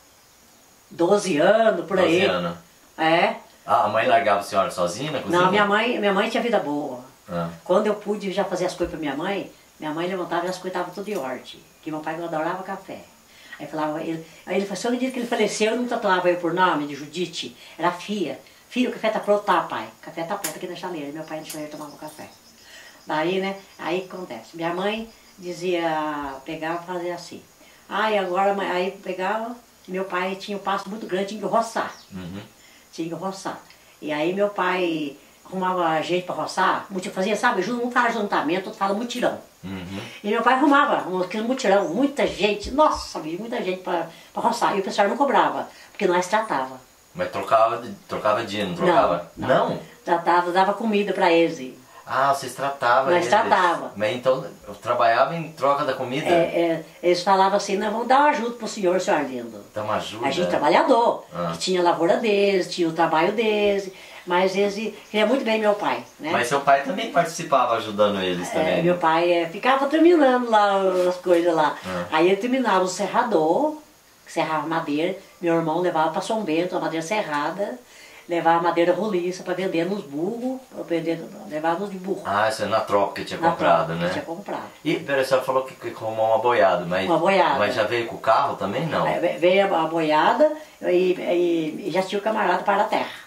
doze anos, por aí. doze anos. É. Ah, a mãe largava a senhora sozinha na cozinha? Não, minha mãe, minha mãe tinha vida boa. Ah. Quando eu pude já fazer as coisas para minha mãe, minha mãe levantava e as coisas estavam tudo de ordem. Que meu pai adorava café. Aí falava, ele, aí ele falou, no dia que ele faleceu, eu não tatuava ele por nome de Judite, era Fia. Filho, o café tá pronto? Tá, pai. O café tá pronto aqui na chaleira. Meu pai na chaleira tomava o café. Daí, né, aí o que acontece? Minha mãe dizia, pegava e fazia assim. Aí agora, aí pegava, meu pai tinha um pasto muito grande, tinha que roçar. Uhum. Tinha que roçar. E aí meu pai arrumava gente para roçar, fazia, sabe, um fala juntamento, outro fala mutirão. Uhum. E meu pai arrumava aquele mutirão, muita gente, nossa, muita gente para roçar. E o pessoal não cobrava, porque nós tratava. Mas trocava, trocava dinheiro, não trocava? Não? Não. não? Tratava, dava comida para eles. Ah, vocês tratavam Nós eles? tratava. Mas então, eu trabalhava em troca da comida? É, é, eles falavam assim, nós vamos dar uma ajuda pro senhor, senhor Arlindo. Dar uma ajuda? A gente trabalhador, ah. que tinha a lavoura deles, tinha o trabalho deles, mas eles queriam muito bem meu pai, né? Mas seu pai também participava ajudando eles também? É, meu pai é, ficava terminando lá as coisas lá. Ah. Aí ele terminava o serrador, serrava madeira, meu irmão levava para São Bento a madeira serrada, levava madeira roliça para vender nos burros, levava nos de burro. Ah, isso é na troca que tinha na comprado, troca, né? Que tinha comprado. E peraí, a senhora falou que, que arrumou uma boiada, mas, uma boiada. mas já veio com o carro também, não? É, veio a boiada e, e, e já tinha o camarada para a terra.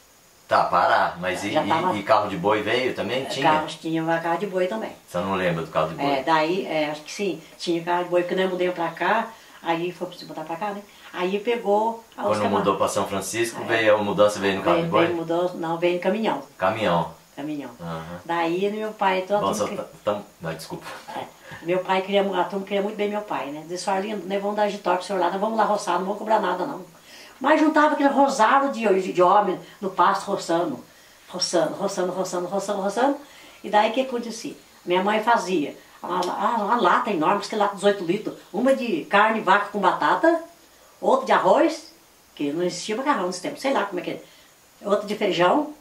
Tá, parar, mas e, tava... e, e carro de boi veio também? Tinha? Carros, tinha carro de boi também. Você não lembra do carro de boi? É, daí, é, acho que sim, tinha carro de boi, porque nós mudamos pra cá, aí foi preciso botar pra cá, né? Aí pegou... Quando camar... mudou pra São Francisco, é. veio a mudança, veio no carro veio, de boi? Veio mudança, não, veio no caminhão. Caminhão. Caminhão. Uhum. Daí meu pai... Todo Nossa, que... tam... não, desculpa. É, meu pai queria, a turma queria muito bem meu pai, né? Disse, Arlindo, nós vamos dar de toque pro senhor lá, nós vamos lá roçar, não vamos cobrar nada não. Mas juntava aquele rosário de, de, de homem no pasto roçando, roçando, roçando, roçando, roçando, roçando. E daí o que acontecia? Minha mãe fazia uma, uma lata enorme, que lata de dezoito litros, uma de carne vaca com batata, outra de arroz, que não existia macarrão nesse tempo, sei lá como é que é, outra de feijão.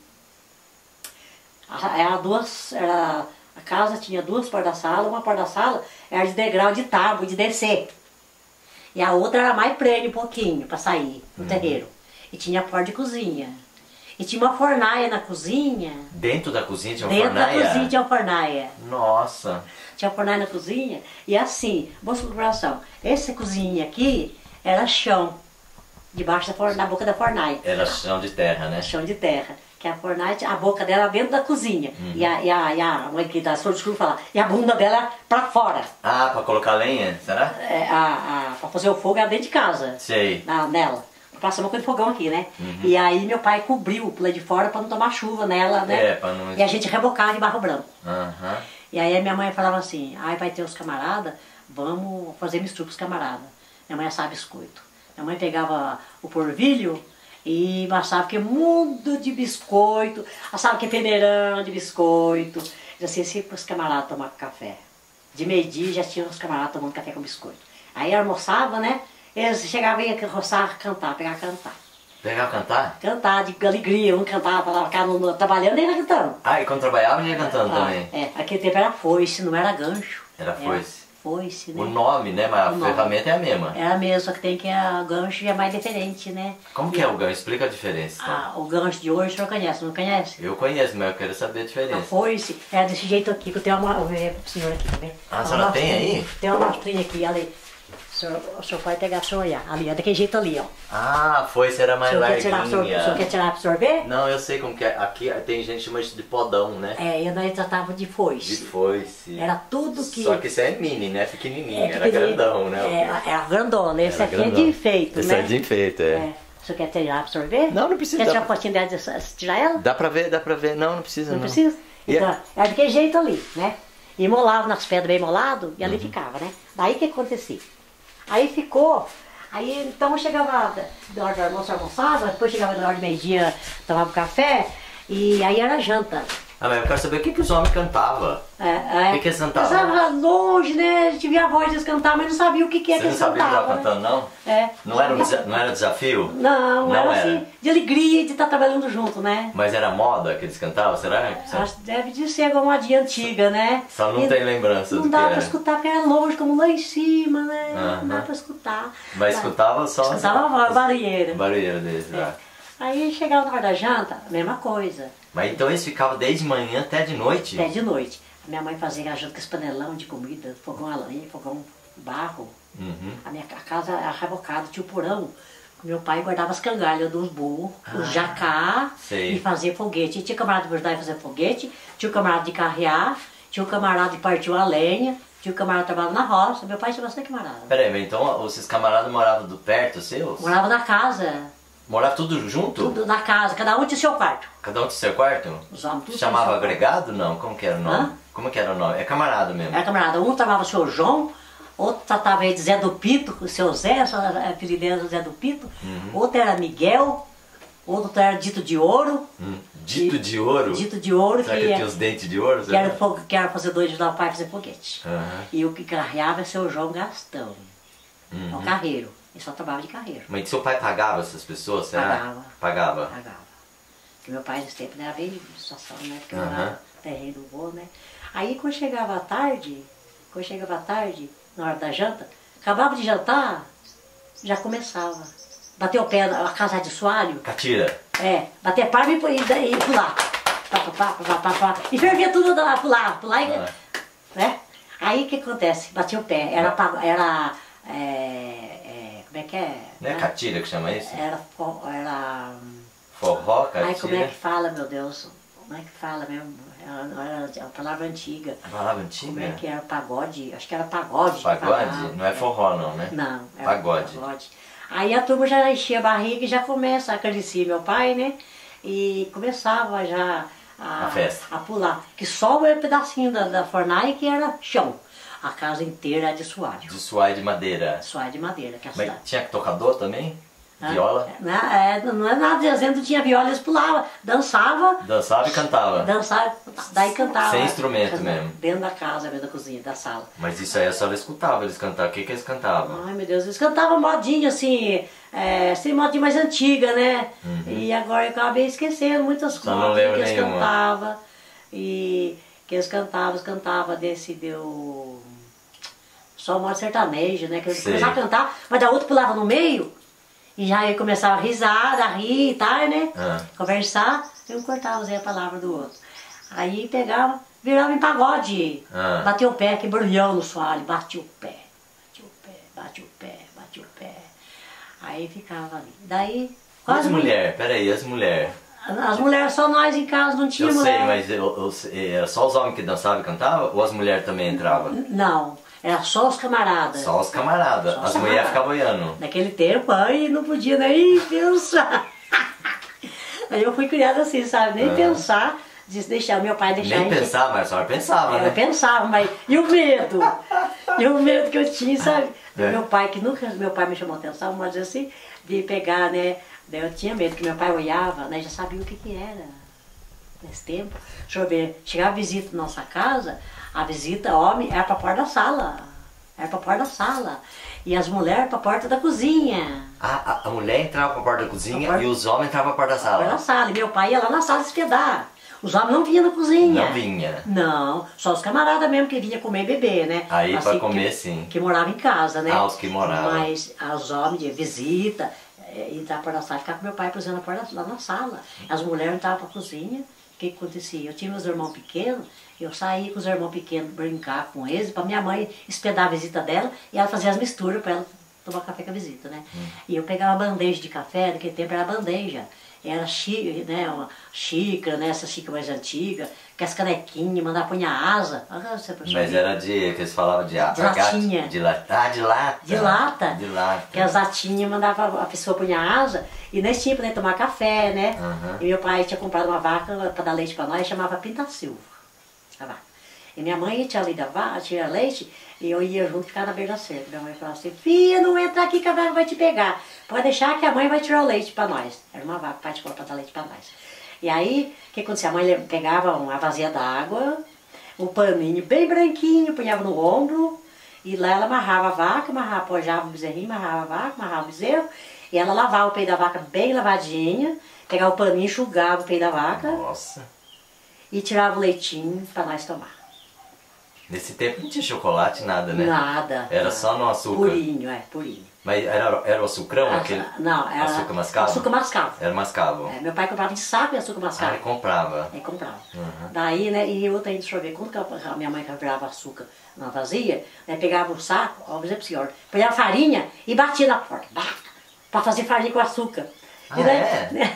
Era duas, era, a casa tinha duas portas da sala, uma porta da sala era de degrau de tábua, de descer. E a outra era mais prêmio um pouquinho, para sair no uhum. terreiro. E tinha a porta de cozinha. E tinha uma fornaia na cozinha. Dentro da cozinha tinha uma Dentro fornaia? Dentro da cozinha tinha uma fornaia. Nossa! Tinha uma fornaia na cozinha. E assim, boa coração, essa cozinha aqui era chão. Debaixo da, forna, da boca da fornaia. Era chão de terra, né? Chão de terra. Que a fornaia, a boca dela dentro da cozinha. Uhum. E, a, e, a, e a mãe que dá soro de escuro fala, e a bunda dela pra fora. Ah, pra colocar lenha, será? É, a, a, pra fazer o fogo era dentro de casa. Sei. Na, nela. Passamos com o fogão aqui, né? Uhum. E aí meu pai cobriu lá de fora pra não tomar chuva nela, né? É, pra não... E a gente rebocava de barro branco. Uhum. E aí a minha mãe falava assim, aí vai ter os camaradas, vamos fazer mistura com os camaradas. Minha mãe assava biscoito. Minha mãe pegava o porvilho e assava que mundo de biscoito, assava que peneirão de biscoito. Já sei se os camaradas tomavam café. De meio-dia já tinha os camaradas tomando café com biscoito. Aí almoçava, né? Eles chegavam e iam roçar, cantar, pegar cantar. Pegar cantar? Cantar, de alegria, um cantava, lá, ficava trabalhando e ia cantando. Ah, e quando trabalhava ia cantando ah, também? É, aquele tempo era foice, não era gancho. Era foice? Era foice, né? O nome, né? Mas o a ferramenta é a mesma. É a mesma, só que tem que a gancho é mais diferente, né? Como que é o gancho? Explica a diferença. Então. Ah, o gancho de hoje o senhor conhece, não conhece? Eu conheço, mas eu quero saber a diferença. A foice é desse jeito aqui, que eu tenho uma... Eu vou ver pro senhor aqui também. Ah, a senhora tem aí? Tem uma mostrinha aqui, olha aí. O senhor, o senhor pode pegar, o senhor olhar. Ali, ó, daquele jeito ali, ó. Ah, foice era mais larguinha. Tirar, o, senhor, o senhor quer tirar pra sorver? Não, eu sei como que é. Aqui tem gente que chama isso de podão, né? É, e nós tratava de foice. De foice. Era tudo que... Só que isso é mini, né? Pequenininho, é, era grandão, né? É, era grandona, esse era aqui grandão. é de enfeito, esse né? Esse é de enfeito, é. é. Você quer tirar pra ver? Não, não precisa. Quer tirar Dá, a fotinha dela de tirar ela? dá pra ver, dá pra ver. Não, não precisa Não, não. precisa? E Então, é- era daquele jeito ali, né? E molava nas pedras bem molado e ali Uhum. ficava, né? Daí o que acontecia? Aí ficou, aí então chegava da hora do almoço, almoçava, depois chegava da hora de meio-dia, tomava café, e aí era janta. Ah, mas eu quero saber o que, que os homens cantavam. É, é. O que que eles cantavam? Estava longe, né? A gente via a voz deles cantar, mas não sabia o que, que é Você que não eles sabia o que cantavam. estava cantando, não? Né? É. Não era, um desa- não era desafio? Não, Não era, era. assim, de alegria de estar trabalhando junto, né? Mas era moda que eles cantavam, será? Acho que deve de ser alguma modinha antiga, né? Só não E tem lembrança Não do que dá pra era. escutar, porque era longe, como lá em cima, né? Aham. Não dá pra escutar. Mas escutava só... Escutava a voz, barulheira. Barulheira deles, É. já. Aí chegava na hora da janta, a mesma coisa. Mas então eles ficavam desde manhã até de noite? Até de noite. A minha mãe fazia a janta com esse panelão de comida, fogão a lenha, fogão barro. Uhum. A minha a casa era rebocada, tinha o porão. Meu pai guardava as cangalhas dos burros, os jacá, sei. e fazia foguete. E tinha camarada de ajudar a fazer foguete, tinha o camarada de carrear, tinha o camarada de partir a lenha, tinha o camarada que trabalhava na roça. Meu pai tinha bastante camarada. Peraí, mas então esses camaradas moravam do perto, seus? Morava na casa, Moravam tudo junto? tudo na casa, cada um tinha seu quarto. Cada um tinha seu quarto? Os homens tudo Chamava tinha seu agregado? Não, como que era o nome? Hã? Como que era o nome? É camarada mesmo. Era camarada, um chamava o seu João, outro tratava ele de Zé do Pito, o seu Zé, só era apelido dele era Zé do Pito, Uhum. outro era Miguel, outro era Dito de Ouro, Hum, Dito E- de ouro? Dito de Ouro, Será que, que é- tinha os dentes de ouro? que era, o será? fogo- que era fazedor de ajudar o pai a fazer foguete. Aham. E o que carreava é seu João Gastão, é o carreiro, ele só trabalhava de carreiro, Mas seu pai pagava essas pessoas, será? Pagava. Pagava. pagava. Porque meu pai nesse tempo não era bem de situação, né? Porque eu Aham. era terreno do vô, né? Aí quando chegava a tarde, quando chegava a tarde, na hora da janta, acabava de jantar, já começava. Bater o pé, a casa de soalho, Catira. é, bater palma e, e, e pular. Pá, pá, pá, pá, pá, pá. E fervia tudo lá, pular, pular e. Ah. Né? Aí o que acontece? Batia o pé, era. pago- era é, é, como é que é? Não é catira que chama isso? Era. fo- era Forró, catira? Ai, como é que fala, meu Deus? Como é que fala mesmo? Era, era uma palavra antiga. A palavra antiga? Como é que era? Pagode? Acho que era pagode. que Pagode? falava. Não é forró não, né? Não, era Pagode. pagode. Aí a turma já enchia a barriga e já começa a acariciar meu pai, né? E começava já a, A festa. a pular. Que só o pedacinho da, da fornalha que era chão. A casa inteira era de sualho. De suai de madeira. Sualho de madeira, que é a Mas cidade. tinha tocador também? Ah, Viola? Não é, não é nada dizendo, tinha viola, eles pulavam, dançava, Dançava e cantava. dançava, daí cantava. Sem instrumento Cantava mesmo. Dentro da casa, dentro da cozinha, da sala. Mas isso aí a senhora escutava eles cantar. O que que eles cantavam? Ai meu Deus, eles cantavam modinha assim, é, sem modinha mais antiga, né? E agora eu acabei esquecendo muitas Só não coisas lembro que eles nenhuma. cantavam. E que eles cantavam, eles cantavam desse deu. Só modo sertanejo, né? Que eles Sei. começavam a cantar, mas da outra pulava no meio. E já aí começava a risar, a rir e tal, né? Ah. Conversar, eu cortava a palavra do outro. Aí pegava, virava em pagode. Ah. Batia o pé, que barulhão no soalho, batia o pé, batia o pé, batia o pé, batia o pé. Aí ficava ali. Daí, E as quase. mulheres? Peraí, as mulheres? As mulheres, só nós em casa, não tinha Eu mulher. sei, mas eu, eu sei, era só os homens que dançavam e cantavam? Ou as mulheres também entravam? Não, era só os camaradas. Só os camaradas. Só os As mulheres camaradas. ficavam olhando. Naquele tempo, aí não podia nem pensar. Aí eu fui criada assim, sabe? Nem Ah. pensar, de deixar meu pai deixar. a Nem gente- pensava, mas a senhora pensava, Eu né? pensava, mas. E o medo? E o medo que eu tinha, sabe? E É. meu pai, que nunca meu pai me chamou atenção, mas assim, de pegar, né? Daí eu tinha medo, que meu pai olhava, né? Já sabia o que que era. Nesse tempo. Deixa eu ver, chegava a visita na nossa casa, a visita, homem, era pra porta da sala. Era pra porta da sala. E as mulheres pra porta da cozinha. A, a, a mulher entrava pra porta da cozinha Pra porta- e os homens entravam pra porta da Porta da sala. sala. E meu pai ia lá na sala se hospedar. Os homens não vinham na cozinha. Não vinha. Não, só os camaradas mesmo que vinha comer e beber, né? Aí, pra que- comer, sim. Que moravam em casa, né? Ah, os que moravam. Mas os homens de visita, eh, entrar para a sala, ficar com meu pai, por exemplo, lá na sala. As mulheres entravam para a cozinha. O que que acontecia? Eu tinha meus irmãos pequenos, eu saía com os irmãos pequenos brincar com eles, para minha mãe hospedar a visita dela e ela fazia as misturas para ela tomar café com a visita, né? Hum. E eu pegava bandeja de café, naquele tempo era bandeja. era xícara, né, uma xícara, né, essa xícara mais antiga, com as canequinhas, mandava pôr a asa. Mas era de, que eles falavam de, de latinha. De lata. Ah, de lata. De lata. De lata. Que as latinhas mandava a pessoa pôr a asa, e nesse tipo, né, tomar café, né. Uhum. E meu pai tinha comprado uma vaca para dar leite para nós, chamava Pintacilva, a vaca. E minha mãe tinha ali da vaca, tinha leite, e eu ia junto ficar na beira da cerca. Minha mãe falava assim, filha, não entra aqui que a vaca vai te pegar. Pode deixar que a mãe vai tirar o leite para nós. Era uma vaca particular para dar leite para nós. E aí, o que acontecia? A mãe pegava uma vazia d'água, um paninho bem branquinho, punhava no ombro, e lá ela amarrava a vaca, amarrava, apoiava o bezerrinho, amarrava a vaca, amarrava o bezerro, e ela lavava o peito da vaca bem lavadinha, pegava o paninho, enxugava o peito da vaca. Nossa. E tirava o leitinho para nós tomar. Nesse tempo não tinha chocolate, nada, né? Nada. Era nada. só no açúcar. Purinho, é, purinho. Mas era, era o açucrão? Ah, aquele... Não, era açúcar mascavo? Açúcar mascavo. Era mascavo. É, meu pai comprava de saco de açúcar Ah, mascavo. ele comprava. Ele comprava. Uhum. Daí, né, e outra ainda, deixa eu ver, quando a minha mãe virava açúcar na vazia, né, pegava o saco, ó, vou dizer pro senhor, pegava farinha e batia na porta, para fazer farinha com açúcar. Ah, e daí, é? né,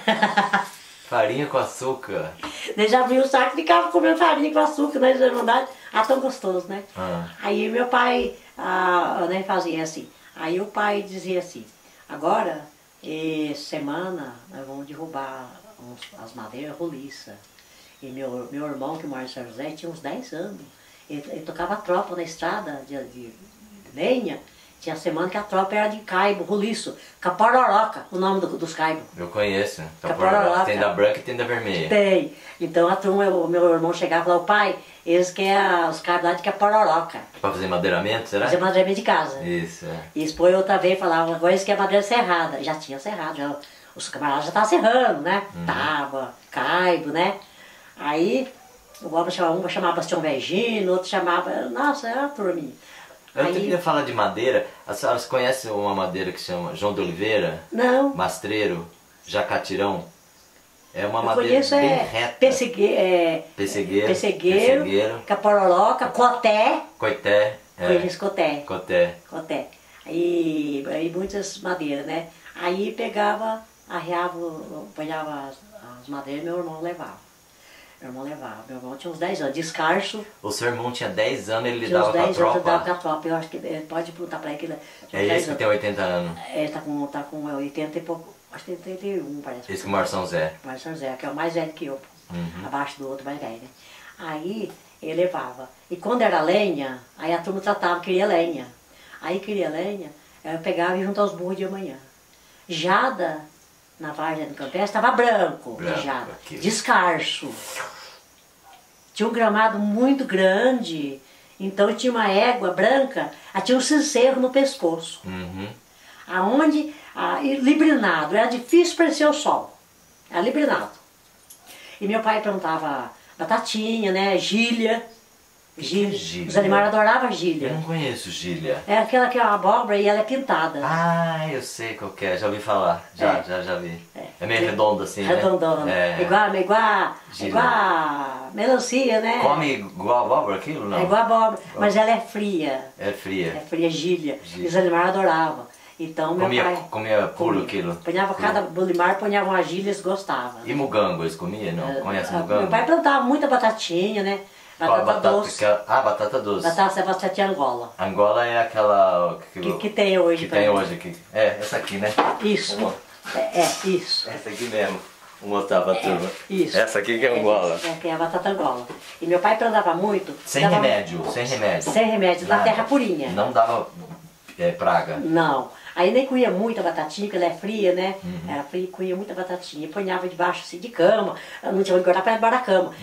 Farinha com açúcar. daí já abriu o saco e ficava comendo farinha com açúcar, né, de verdade. Ah, tão gostoso, né? Ah. Aí meu pai, ah, né, fazia assim. Aí o pai dizia assim, agora, eh, semana, nós vamos derrubar uns, as madeiras roliças. E meu, meu irmão, que mora em São José, tinha uns dez anos. Ele, ele tocava tropa na estrada de, de lenha. Tinha semana que a tropa era de caibo, roliço. Capororoca, o nome do, dos caibos. Eu conheço. Capororoca. Tem da branca e tem da vermelha. Tem. Então a turma, o meu irmão chegava e falava, pai, eles querem os caibos lá de Capororoca. Pra fazer madeiramento, será? Fazer madeiramento de casa. Isso, é. E depois outra vez falava, agora eles querem madeira serrada. Já tinha serrado, já, os camaradas já estavam serrando, né? Uhum. Tábua, caibo, né? Aí o homem chamava, um chamava Bastião Vergino, outro chamava, nossa, era uma turminha. Eu Aí, queria falar de madeira. A senhora conhece uma madeira que se chama João de Oliveira? não, Mastreiro, jacatirão. É uma eu madeira conheço bem é, reta. pessegue, é Pessegueiro, pessegueiro, pessegueiro, capororoca, coté, coité, é, conheço coté, coté. coté. E, e muitas madeiras, né? Aí pegava, arreava, apanhava as, as madeiras e meu irmão levava. Meu irmão levava. Meu irmão tinha uns dez anos, descarso. O seu irmão tinha dez anos, ele Tinha lidava uns com a dez anos, eu dava tropa? com a tropa. Eu acho que ele pode perguntar pra ele que ele tinha É uns dez esse que anos. tem oitenta anos. Ele tá com, tá com oitenta e pouco, acho que tem oitenta e um, parece. Esse que mora em São Zé. Mas São José, que é o mais velho que eu, Uhum. abaixo do outro mais velho, né? Aí ele levava. E quando era lenha, aí a turma tratava, queria lenha. Aí queria lenha, eu pegava e ia junto aos burros de manhã. Jada, na várzea do Campestre, estava branco, Branco, de jada, aquilo. descarso. Tinha um gramado muito grande, então tinha uma égua branca, ela tinha um cinceiro no pescoço. Uhum. Aonde, ah, e librinado, era difícil parecer o sol, era librinado. E meu pai plantava batatinha, né, gília, gília. gília? Os animais adoravam Eu gília. não conheço gília. É aquela que é uma abóbora e ela é pintada. Ah, eu sei qual que é, já ouvi falar. Já, É. já, já vi. É. É, meio redondo assim, Redondona, né? É. igual, igual, Gília. igual melancia, né? Come igual abóbora aquilo, não? É igual abóbora, mas ela é fria, É fria. é fria, gília. Gília. E os animais adoravam. Então meu Comia, pai comia puro comia. aquilo? Ponhava cada bulimar, ponhava uma gília, eles gostavam. E mugango, eles comiam? Não? Conhece Ah, mugango? Meu pai plantava muita batatinha, né? Qual Batata, doce. que é- Ah, batata doce. Batata, batatinha Angola. Angola é aquela... Que, que tem hoje. que pra tem mim. hoje aqui. É, essa aqui, né? Isso. Uma- É, é, isso. Essa aqui mesmo. Vou mostrar pra turma. Isso. Essa aqui que é Angola. É, que é a batata Angola. E meu pai plantava muito. Sem dava- remédio, sem remédio. Sem remédio, na Nada. terra purinha. Não dava é, praga. Não. Aí nem comia muita batatinha, porque ela é fria, né? Uhum. Era fria e comia muita batatinha. Ponhava debaixo assim, de cama. Não tinha onde guardar para debaixo da cama.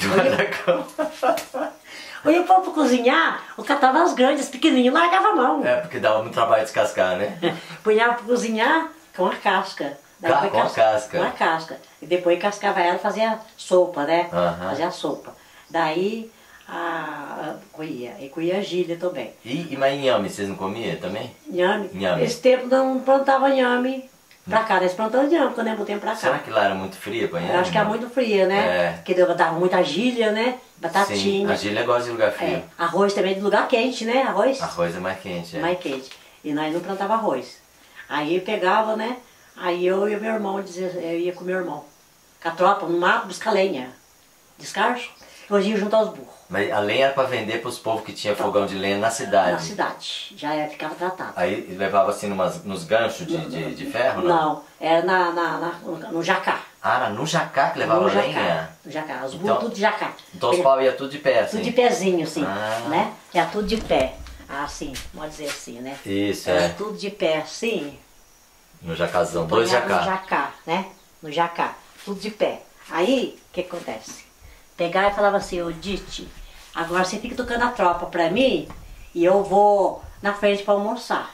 Eu ia pôr pra cozinhar, eu catava as grandes, as pequenininhas, largava a mão. É, porque dava muito trabalho descascar, né? Punhava pra cozinhar com a casca. Daí Ca- depois com a cas- casca. Com a casca. E depois cascava ela e fazia sopa, né? Aham. Fazia a sopa. Daí, a, a, coía. E coía a gília também. E, e mas inhame, vocês não comiam também? Nhame. Nhame. Esse tempo não plantava nhame pra cá. Nós plantamos nhame quando eu botei pra cá. Será que lá era muito fria pra inhame? Eu acho que é não? muito fria, né? É. Porque dava dava muita gília, né? Sim, Batatinha. a gília gosta de lugar frio. É. Arroz também de lugar quente, né? Arroz. Arroz é mais quente, é. Mais quente. E nós não plantava arroz. Aí eu pegava, né? Aí eu e o meu irmão, dizia, eu ia com o meu irmão. com a tropa no mato, buscar lenha. Descarso, hoje ia juntar os burros. Mas a lenha era para vender para os povos que tinha fogão de lenha na cidade? Na cidade, já era, ficava tratado. Aí levava assim numas, nos ganchos de, de, de ferro, não? Não, era na, na, na, no jacá. Ah, era no jacá que levava no a jacá, lenha? No jacá, os burros Então- tudo de jacá. Então os pau ia tudo de pé, assim? Tudo de pezinho, assim, Ah. né? Era tudo de pé, assim, pode dizer assim, né? Isso, Era é. tudo de pé, assim. No jacazão, dois Ponhava jacá. No jacá, né? No jacá, tudo de pé. Aí, o que acontece? Pegava e falava assim, ô Dite, agora você fica tocando a tropa pra mim e eu vou na frente pra almoçar.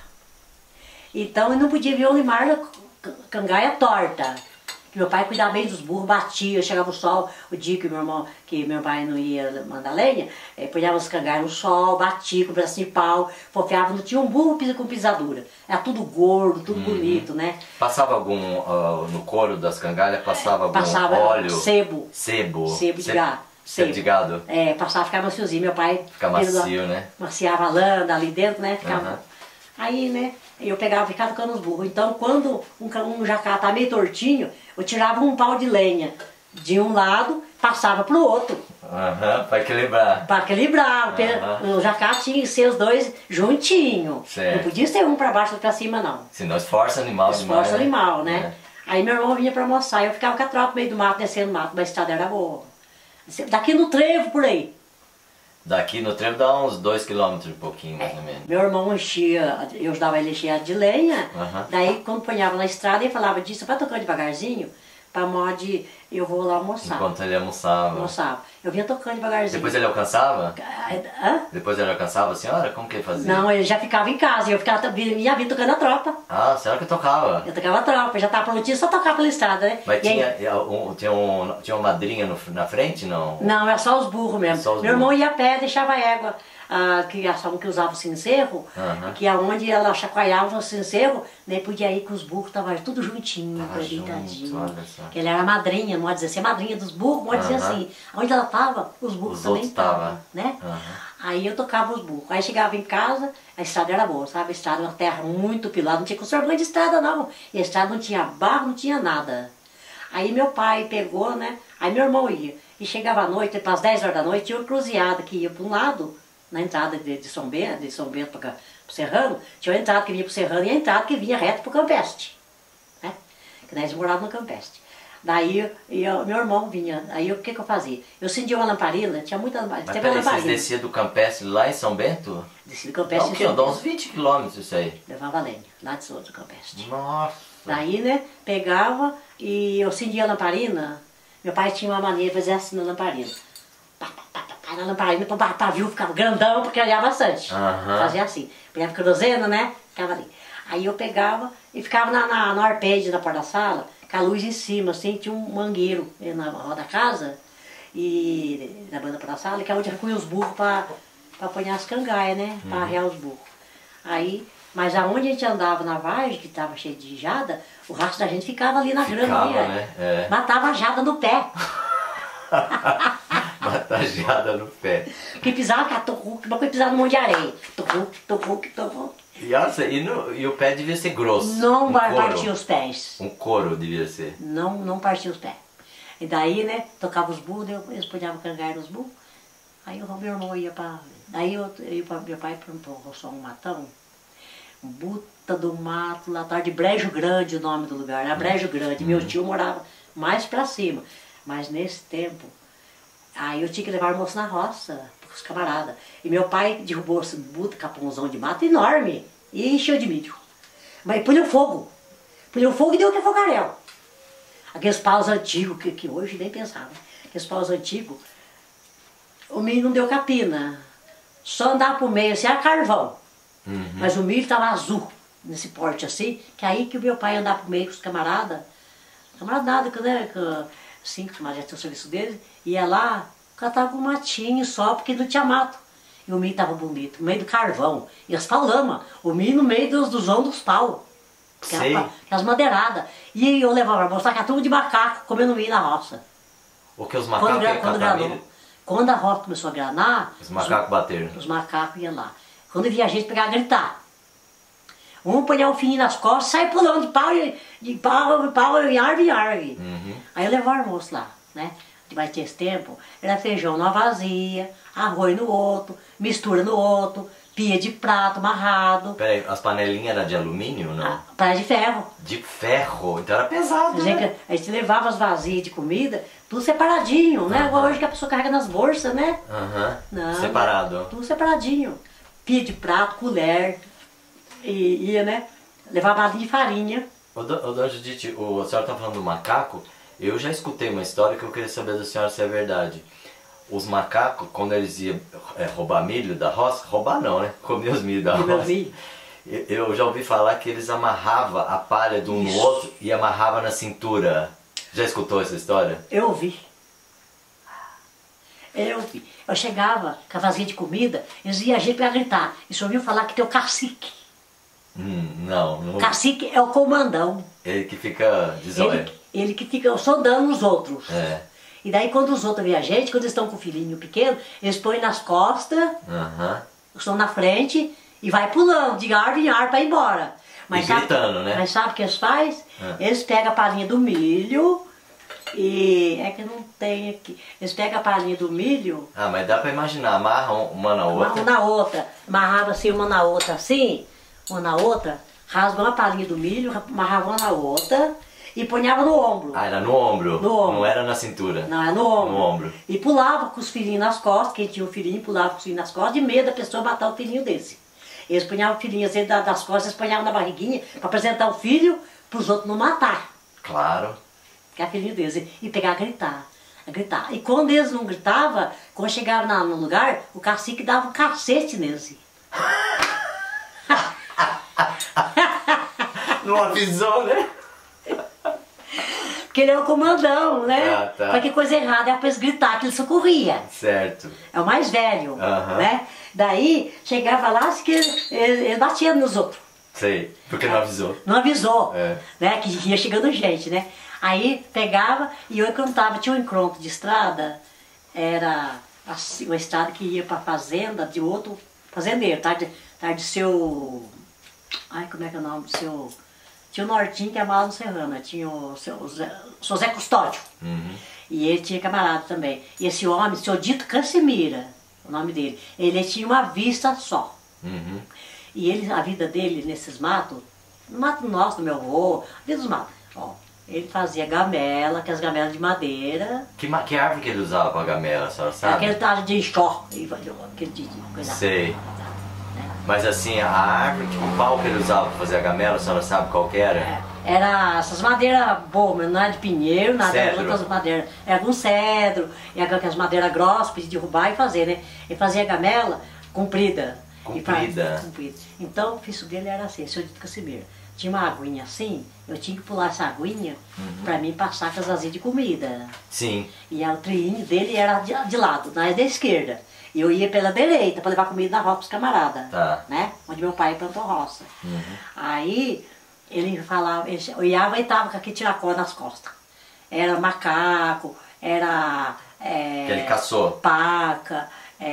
Então eu não podia ver o Limar cangaia torta. Que meu pai cuidava bem dos burros, batia, chegava o sol, o dia que meu irmão, que meu pai não ia mandar lenha, eh, punhava os cangaias no sol, batia com um pedacinho de pau, fofiava, não tinha um burro pisa com pisadura. Era tudo gordo, tudo bonito, né? Passava algum, ah, no couro das cangalhas, passava algum Passava óleo? sebo. Sebo. Sebo de Se- gado. Sebo de gado. É, passava, ficava maciozinho. Meu pai... Fica macio, né? Maciava a lã ali dentro, né? Ficava... Aham. Aí, né, eu pegava e ficava tocando os burros. Então, quando um, ca- um jacá tá meio tortinho, eu tirava um pau de lenha de um lado, passava pro outro. Aham, para equilibrar. Para equilibrar. O pe- Aham. O jacá tinha que ser os dois juntinhos. Certo. Não podia ser um para baixo e outro para cima, não. Senão esforça animal demais. Esforço né? animal, né? Aí meu irmão vinha para almoçar, eu ficava com a tropa no meio do mato, descendo o mato, mas a estrada era boa. Daqui no trevo, por aí. Daqui no trevo dá uns dois quilômetros, um pouquinho mais ou menos. Meu irmão enchia, eu ajudava ele a encher de lenha, Aham. daí quando ponhava na estrada, ele falava disso, vai tocando devagarzinho, pra mod eu vou lá almoçar. Enquanto ele almoçava. Almoçava. Eu vinha tocando devagarzinho. Depois ele alcançava? Hã? Depois ele alcançava a senhora? Como que ele fazia? Não, ele já ficava em casa, e eu ficava, ia vir tocando a tropa. Ah, a senhora que tocava. Eu tocava a tropa, já tava prontinho, só tocar pela estrada, né? Mas E aí- tinha, um, tinha, um, tinha uma madrinha no, na frente, não? Não, era só os burros mesmo. Só os Meu irmão burros. ia a pé, deixava a égua, ah, que a que usava o cincerro, Aham. que aonde ela chacoalhava o cincerro, daí podia ir com os burros, tava tudo juntinho, Tava deitadinho. junto, olha só. Que ela era madrinha, não pode dizer assim, madrinha dos burros, pode dizer Aham. assim. Onde ela tava, os burros Os também outros tava. estavam, né? Aham. Aí eu tocava os burros. Aí chegava em casa, a estrada era boa, sabe? A estrada era uma terra muito pilada, não tinha conservação de estrada não. E a estrada não tinha barro, não tinha nada. Aí meu pai pegou, né? Aí meu irmão ia. E chegava à noite, para as dez horas da noite, tinha uma cruzeada que ia para um lado, na entrada de, de São Bento, de São Bento para o Serrano, tinha uma entrada que vinha para o Serrano e a entrada que vinha reto para o Campestre. Né? Que nós morávamos no Campestre. Daí eu, meu irmão vinha, aí o que, que eu fazia? Eu acendia uma lamparina, tinha muita lamparina. Mas Teve uma peraí, vocês lamparina. desciam do Campestre lá em São Bento? Descia do Dá Campestre o em quê? São Dá Bento. uns vinte quilômetros isso aí. Levava lenha, lá de Souza do Campestre. Nossa. Daí, né, pegava e eu acendia a lamparina. Meu pai tinha uma maneira de fazer assim na lamparina. Pá, pá, pá, pá, pá, na lamparina, para o pavio ficava grandão, porque olhava bastante. Aham. Fazia assim. Punha cruzendo, né, ficava ali. Aí eu pegava e ficava na, na, no arpede da porta da sala, com a luz em cima, assim, tinha um mangueiro na roda da casa, e na banda da sala, que é onde eu recolhia os burros para apanhar as cangaias, né, para arrear os burros. Aí, mas aonde a gente andava na vargem, que estava cheio de jada, o rastro da gente ficava ali na grama. Ficava, ali, né? É. Matava a jada no pé. Batajada no pé. Porque pisava, cara, torruque, uma coisa pisava num monte de areia. Torruque, torruque, torruque. E, nossa, e, no, e o pé devia ser grosso. Não um vai couro. partir os pés. Um couro devia ser. Não, não partia os pés. E daí, né, tocava os burros, eu- eles punhavam cangaia nos burros. Aí o meu irmão ia pra... Daí eu, eu, pra- meu pai plantou só um matão, um buta do mato, lá tarde, Brejo Grande o nome do lugar, era Brejo Grande. Meu tio morava mais pra cima. Mas nesse tempo, aí eu tinha que levar o almoço na roça, pros camaradas. E meu pai derrubou esse buta, capãozão de mato enorme, e encheu de milho. Mas punha o fogo. Punha o fogo e deu que fogaréu. Aqueles paus antigos, que, que hoje nem pensava. Aqueles paus antigos, o milho não deu capina. Só andava por meio, assim, era carvão. Uhum. Mas o milho estava azul, nesse porte assim, que aí que o meu pai andava por meio com os camaradas. Camarada nada, que, né, que, assim, que já tinha o serviço dele, ia lá, cantava com um matinho só, porque não tinha mato. E o milho estava bonito, no meio do carvão. E as pau lama, o milho no meio dos, dos vão dos pau. Sei. Aquelas madeiradas. E eu levava pra mostrar que era tudo de macaco, comendo milho na roça. O que os Quando, macacos gra- iam quando, catar granou, milho? quando a roça começou a granar, Os macacos bateram. os macacos iam lá. Quando via a gente, pegava a gritar. Um punha o filhinho nas costas, sai pulando de pau, de pau, de pau em árvore em árvore. Uhum. Aí eu levava o almoço lá, né? Mas tinha esse tempo, era feijão numa vazia, arroz no outro, mistura no outro, pia de prato amarrado. Peraí, as panelinhas eram de alumínio ou não? Ah, praia de ferro. De ferro, então era pesado, A né? gente, a gente levava as vasilhas de comida, tudo separadinho, né? Igual hoje que a pessoa carrega nas bolsas, né? Aham, Não, separado. Tudo separadinho. Pia de prato, colher, e ia, né? Levava balinha de farinha. Ô, do- ô, Dona Judite, o, a senhora tá falando do macaco, eu já escutei uma história que eu queria saber da senhora se é verdade. Os macacos, quando eles iam é, roubar milho da roça, roubar não, né? Comer os milho da Comer os roça. milho. Eu eu já ouvi falar que eles amarravam a palha de um no Isso. outro e amarravam na cintura. Já escutou essa história? Eu ouvi. Eu ouvi. Eu chegava com a vasilha de comida, eles iam a gente pra gritar. E só ouviu falar que tem o cacique. Hum, não, não. Cacique é o comandão. Ele que fica de zóio. Ele, ele que fica sondando os outros. É. E daí quando os outros veem a gente, quando eles estão com o filhinho pequeno, eles põem nas costas, Aham. estão na frente e vai pulando de árvore em árvore para ir embora. E sabe- gritando, né? Mas sabe o que eles fazem? Ah. Eles pegam a palhinha do milho e... É que não tem aqui. Eles pegam a palhinha do milho, Ah, mas dá pra imaginar, amarram uma na uma outra. na outra, amarrava assim uma na outra assim, uma na outra, rasgam a palhinha do milho, amarrava uma na outra e ponhava no ombro. Ah, era no ombro. No ombro. Não era na cintura. Não, é no ombro. No ombro. E pulava com os filhinhos nas costas, quem tinha um filhinho pulava com os filhinhos nas costas, de medo da pessoa matar o filhinho desse. Eles punhavam o filhinho assim da- das costas, eles punhavam na barriguinha para apresentar o filho para os outros não matar. Claro. Que é filhinho deles. E pegar a gritar. A gritar. E quando eles não gritavam, quando chegavam na- no lugar, o cacique dava um cacete neles. Não avisou, né? Porque ele é o comandão, né? Ah, tá. Qualquer coisa errada era para eles gritar, que ele socorria. Certo. É o mais velho, Aham. né? Daí, chegava lá, que ele, ele batia nos outros. Sei. Porque não avisou. Não avisou, É. né? Que ia chegando gente, né? Aí pegava e eu cantava, tinha um encontro de estrada, era assim, uma estrada que ia para fazenda de outro fazendeiro, tá? De, tá de seu. Ai, como é que é o nome? Do seu. Tinha o Nortinho que é amava no Serrana, tinha o seu o Zé, o seu Zé Custódio. Uhum. E ele tinha camarada também. E esse homem, o seu Dito Casimira, o nome dele, ele tinha uma vista só. Uhum. E ele, a vida dele nesses matos, no mato nosso, do meu avô, a vida dos matos, ó, ele fazia gamela, que as gamelas de madeira, Que, ma- que árvore que ele usava pra gamela, a senhora sabe? aquele talho de enxó, ele fazia aquele de coisa. Sei. Mas assim, a árvore, tipo, o pau que ele usava pra fazer a gamela, a senhora sabe qual que era? É, era essas madeiras boas, mas não é de pinheiro, nada, Cedro. era outras madeiras. Era com cedro, e aquelas madeiras grossas, para derrubar e fazer, né? Ele fazia a gamela comprida. E pra- Comprida. comprida. Então o ofício dele era assim, seu Dito Casimiro. Tinha uma aguinha assim, eu tinha que pular essa aguinha Uhum. pra mim passar com as asinhas de comida. Sim. E o triinho dele era de, de lado, na da esquerda. E eu ia pela direita para levar comida na roça pros camaradas. Tá. Né? Onde meu pai plantou roça. Uhum. Aí ele falava, ele olhava e tava com aquele tiracó nas costas. Era macaco, era é, Que ele caçou. paca,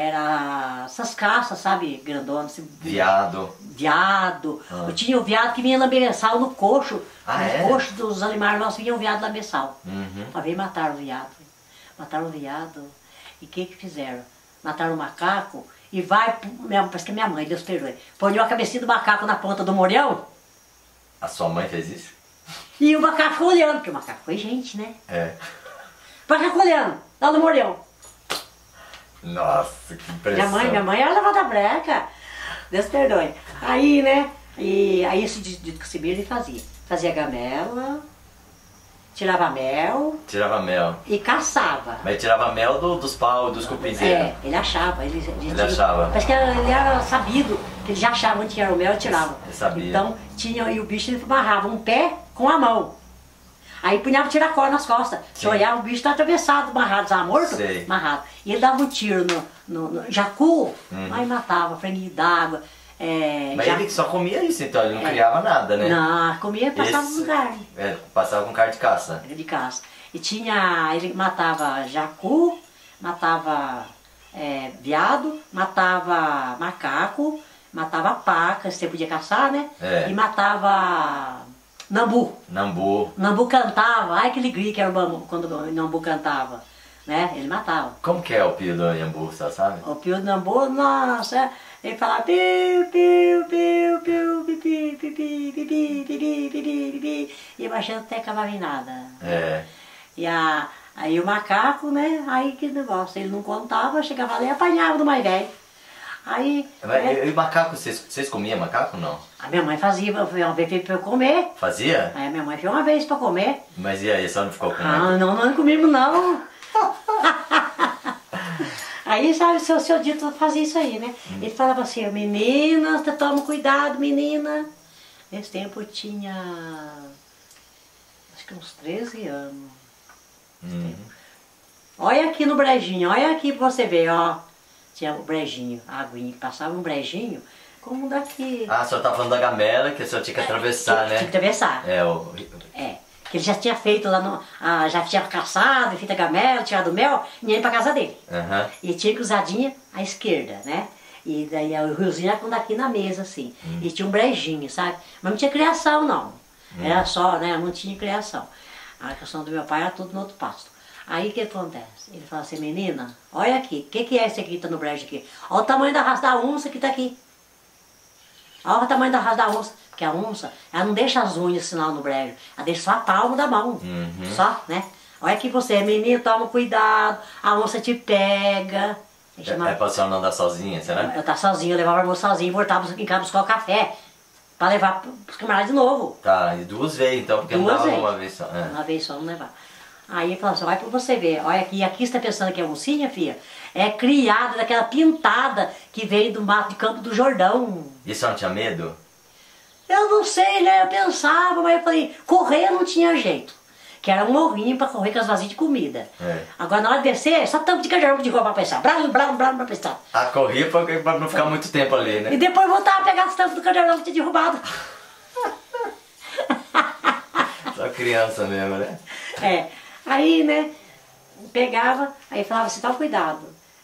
era essas caças, sabe, grandonas, assim, Viado. viado. Ah. Eu tinha o viado que vinha lamber sal no coxo. Ah, no é? coxo dos animais nossos vinha o viado lamber sal. Uhum. Uma vez mataram o viado. Mataram o viado. E o que que fizeram? Mataram o macaco e vai, minha- parece que é minha mãe, Deus perdoe, põe a cabecinha do macaco na ponta do morião A sua mãe fez isso? e o macaco ficou olhando, porque o macaco foi gente, né? É. O macaco olhando, lá no morião. Nossa, que impressão. Minha mãe, minha mãe era levada breca, Deus perdoe. Aí, né, e aí esse dito que se ele fazia. Fazia gamela, tirava mel Tirava mel. e caçava. Mas tirava mel do- dos pau, dos cupinzeiros. É, ele achava, ele, ele, Ele tinha- achava. Parece que era- ele era sabido, que ele já achava onde era o mel e tirava. Ele sabia. Então tinha, e o bicho ele amarrava um pé com a mão. Aí punhava tiracó nas costas. Você Sim. olhava, o bicho estava atravessado, amarrado, estava morto, Sei. amarrado. E ele dava um tiro no, no, no jacu, Uhum. aí matava, franguinho d'água. É, Mas ja- ele só comia isso, então ele não É. criava nada, né? Não, comia e passava Esse- no carne. É, passava com carne de caça. Era de caça. E tinha, ele matava jacu, matava é, viado, matava macaco, matava paca, você podia caçar, né? É. E matava nambu. Nambu. Nambu cantava, ai que alegria que era o bambu quando o nambu cantava, né? Ele matava. Como que é o pio do Anhambu, você sabe? O pio do nambu, nossa, ele falava piu, piu, piu, piu, pipi, pipi, pipi, pipi, pipi, pipi, e baixando até cavava em nada. É. E a, aí o macaco, né? Aí que negócio, ele não contava, chegava lá e apanhava do mais velho. Aí. Mas, né, e, e macaco, vocês, vocês comiam macaco ou não? a minha mãe fazia, foi uma vez pra eu comer. Fazia? Aí a minha mãe fez uma vez pra comer. Mas e aí, só não ficou com Ah, não, não comemos não. Aí, sabe, o seu, seu dito fazia isso aí, né? Hum. Ele falava assim, meninas, toma cuidado, menina. Nesse tempo eu tinha, acho que uns treze anos. Uhum. Olha aqui no brejinho, olha aqui pra você ver, ó. Tinha o brejinho, a aguinha, passava um brejinho, como daqui. Ah, a senhora tá falando da gamela que a senhora tinha que atravessar, tinha, né? Tinha que atravessar. É, o... É, que ele já tinha feito lá no. Ah, já tinha caçado, feito a gamela, tirado mel, e ia pra casa dele. Uhum. E tinha cruzadinha à esquerda, né? E daí o riozinho era quando aqui na mesa, assim. Hum. E tinha um brejinho, sabe? Mas não tinha criação, não. Hum. Era só, né? Não tinha criação. A criação do meu pai era tudo no outro pasto. Aí o que acontece? Ele fala assim, menina, olha aqui, o que, que é esse aqui que tá no brejo aqui? Olha o tamanho da raça da onça que tá aqui. Olha o tamanho da raça da onça. Porque a onça, ela não deixa as unhas sinal no brejo, ela deixa só a palma da mão. Uhum. Só, né? Olha aqui você, menino, toma cuidado, a onça te pega. Ele É, chamava- é pra senhora não andar sozinha, será? Eu tava sozinho, eu levava o almoço sozinho e voltava em casa buscar o café. Pra levar pros camaradas de novo. Tá, e duas vezes então, porque Duas não dava vezes. uma vez só. É. Uma vez só não levar. Aí ele falou assim, olha pra você ver, olha aqui, aqui você tá pensando que é oncinha, filha? É criada daquela pintada que veio do mato de Campo do Jordão. E a senhora não tinha medo? Eu não sei, né? Eu pensava, mas eu falei, correr não tinha jeito. Que era um morrinho pra correr com as vasilhas de comida. É. Agora na hora de descer, só tampo de cajarão de roupa pra pensar. Bravo, bravo, bravo pra pensar. Ah, corria pra, pra não ficar muito tempo ali, E né? depois voltava a pegar as tampas do cajarão que tinha derrubado. Só criança mesmo, né? É, aí, né, pegava, aí falava assim, toma cuidado.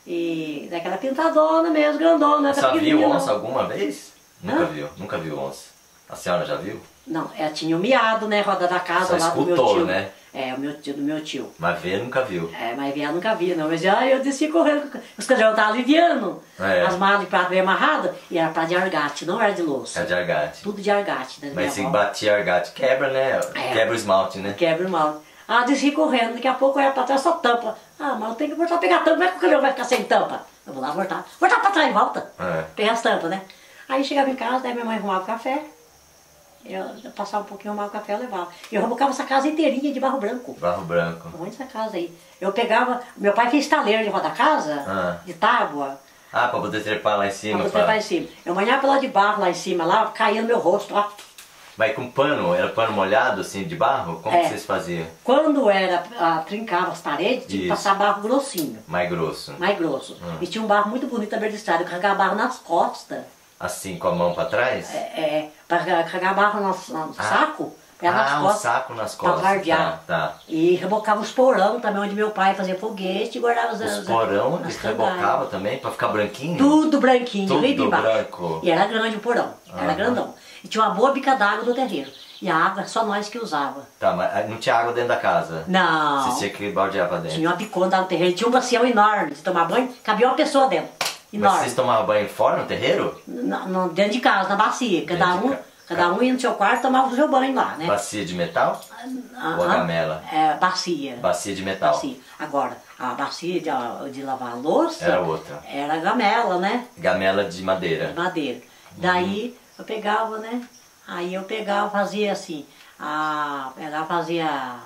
E daquela pintadona mesmo, grandona. A senhora viu pequenininha, onça não. alguma vez? Nunca Hã? viu, nunca viu onça. A senhora já viu? Não, ela tinha o miado, né, roda da casa Só lá do meu escutou, tio. né? É, o meu tio, do meu tio. Mas ver nunca viu. É, mas ela nunca via, não. Mas aí eu desci correndo, os cajarão estavam aliviando. É. As malas de prato bem amarradas, e era prato de argate, não era de louça. É de argate. Tudo de argate, né? Mas minha se avó. batia argate, quebra, né? É. Quebra o esmalte, né? Quebra o mal. Ah, desci correndo, daqui a pouco eu ia pra trás só tampa. Ah, mas eu tenho que voltar a pegar a tampa, como é que o caminhão vai ficar sem tampa? Eu vou lá voltar. Voltar pra trás e volta. É. Pegar as tampas, né? Aí chegava em casa, daí minha mãe arrumava o café. Eu, eu passava um pouquinho, arrumava o café, eu levava. E eu rebocava essa casa inteirinha de barro branco. Barro branco. Onde essa casa aí? Eu pegava, meu pai fez taleiro de roda da casa, Ah. de tábua, Ah, pra poder trepar lá em pra cima. botar pra- lá em cima. Eu manhava lá de barro lá em cima, lá, caía no meu rosto, ó. Mas com pano, era pano molhado assim de barro? Como É. que vocês faziam? Quando era, ah, trincava as paredes, tinha que Isso. passar barro grossinho. Mais grosso. Mais grosso. Hum. E tinha um barro muito bonito na beira da estrada. Eu carregava barro nas costas. Assim, com a mão pra trás? É, é, para carregar barro no, no Ah. saco. Pra nas Ah, um costas. saco nas Pra costas. guardiar. Tá, tá. E rebocava os porão também, onde meu pai fazia foguete e guardava as Os as- porão, as eles candaias. rebocavam também pra ficar branquinho? Tudo branquinho, Tudo bem embaixo. branco. E era grande o porão. Era Aham. grandão. E tinha uma boa bica d'água do terreiro. E a água só nós que usava. Tá, mas ah, não tinha água dentro da casa? Não. Vocês tinham que baldear pra dentro? Tinha uma bicona lá no terreiro. Tinha um bacião enorme. Se tomar banho, cabia uma pessoa dentro. Mas Enorme. vocês tomavam banho fora no terreiro? No- no- dentro de casa, na bacia. Cada Dentro de um, ca- cada um ia no seu quarto e tomava o seu banho lá, né? Bacia de metal? Ah, ou a ah, gamela? É, bacia. Bacia de metal. Bacia. Agora, a bacia de, de lavar a louça Era outra. era gamela, né? Gamela de madeira. De madeira. Daí eu pegava, né? Aí eu pegava, fazia assim, a, pegava, fazia a,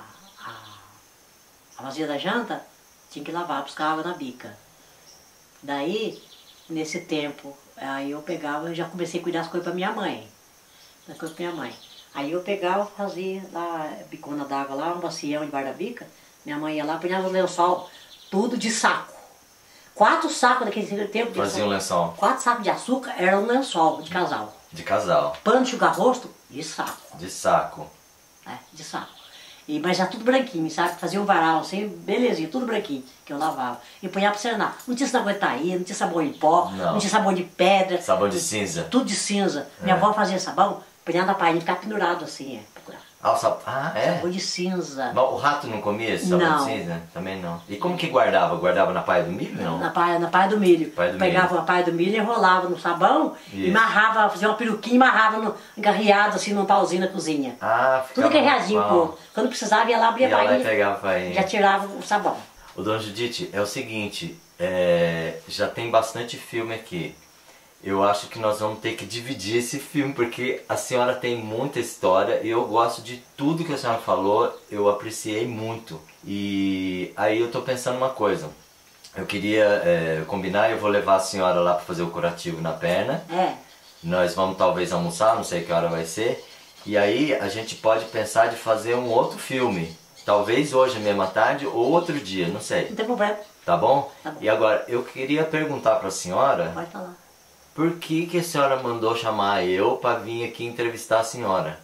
a vasilha da janta, tinha que lavar, buscava água na bica. Daí, nesse tempo, aí eu pegava, eu já comecei a cuidar das coisas pra minha mãe. Das coisas pra minha mãe. Aí eu pegava, fazia lá, bicona d'água lá, um bacião debaixo da bica. Minha mãe ia lá, punhava o lençol, tudo de saco. Quatro sacos daquele tempo de Fazia um lençol. Quatro sacos de açúcar era um lençol de casal. De casal. Pano de enxugar rosto, de saco. De saco. Né? De saco. E, mas já tudo branquinho, sabe? Fazia um varal assim, belezinha, tudo branquinho, que eu lavava. E punha pra serenar. Não tinha sabão de taí, não tinha sabão em pó, não, não tinha sabão de pedra. Sabão de cinza. Tudo de cinza. É. Minha avó fazia sabão, punha na painha e ficava pendurado assim, é. Ah, o sab... ah, é? Sabão de cinza. Mas o rato não comia esse sabão não. de cinza? Também não. E como que guardava? Guardava na paia do milho, não? Na paia, na paia do milho. Paia do Pegava milho. a paia do milho, enrolava no sabão, isso. E amarrava, fazia uma peruquinha e amarrava no, engarriado assim num pauzinho na cozinha. Ah, ficava tudo engarriadinho, pô. Quando precisava ia lá, abria ia a paia e pegava a painha. Já tirava o sabão. O Dona Judite, é o seguinte, é... já tem bastante filme aqui. Eu acho que nós vamos ter que dividir esse filme, porque a senhora tem muita história e eu gosto de tudo que a senhora falou, eu apreciei muito. E aí eu tô pensando uma coisa, eu queria é, combinar, eu vou levar a senhora lá para fazer o curativo na perna. É. Nós vamos talvez almoçar, não sei que hora vai ser. E aí a gente pode pensar de fazer um outro filme. Talvez hoje mesmo à tarde ou outro dia, não sei. Não tem problema. Tá bom? Tá bom. E agora, eu queria perguntar para a senhora... Pode falar. Por que que a senhora mandou chamar eu para vir aqui entrevistar a senhora?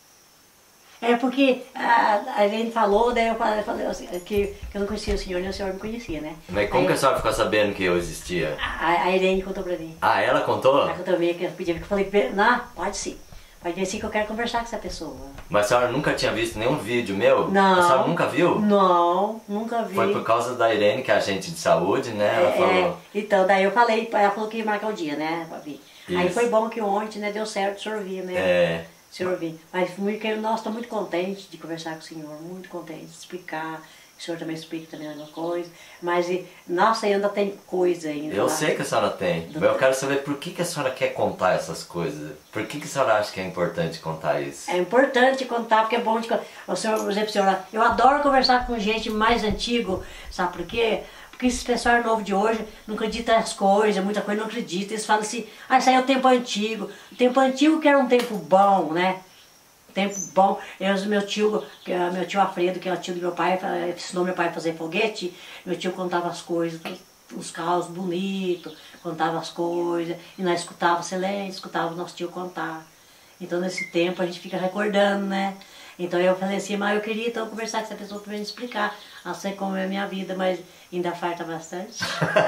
É porque a, a Irene falou, daí eu falei, falei assim, que, que eu não conhecia o senhor, nem o senhor me conhecia, né? Mas como aí, que a senhora ficou sabendo que eu existia? A, a Irene contou pra mim. Ah, ela contou? Ela contou pra mim, que eu pedi, que eu falei, não, pode sim. Pode vir sim que eu quero conversar com essa pessoa. Mas a senhora nunca tinha visto nenhum vídeo meu? Não. A senhora nunca viu? Não, nunca vi. Foi por causa da Irene, que é agente de saúde, né? Ela é, falou... é, então, daí eu falei, ela falou que ia marcar o dia, né, pra vir. Isso. Aí foi bom que ontem, né, deu certo, o senhor vir, né? É. O senhor vir. Mas muito, nossa, estou muito contente de conversar com o senhor, muito contente de explicar. O senhor também explica também alguma coisa. Mas, e, nossa, ainda tem coisa ainda. Eu lá. sei que a senhora tem, mas eu quero saber por que que a senhora quer contar essas coisas. Por que que a senhora acha que é importante contar isso? É importante contar, porque é bom de contar. O senhor, por exemplo, senhora, eu adoro conversar com gente mais antigo, sabe por quê? Porque esse pessoal novo de hoje não acredita nas coisas, muita coisa não acredita. Eles falam assim, ah, isso aí é o tempo antigo. O tempo antigo que era um tempo bom, né? Tempo bom. Eu, meu tio, meu tio Alfredo, que é o tio do meu pai, ensinou meu pai a fazer foguete. Meu tio contava as coisas, os carros bonitos, contava as coisas. E nós escutávamos silêncio, escutávamos nosso tio contar. Então nesse tempo a gente fica recordando, né? Então eu falei assim, mas eu queria então conversar com essa pessoa para me explicar. Não sei como é a minha vida, mas ainda falta bastante.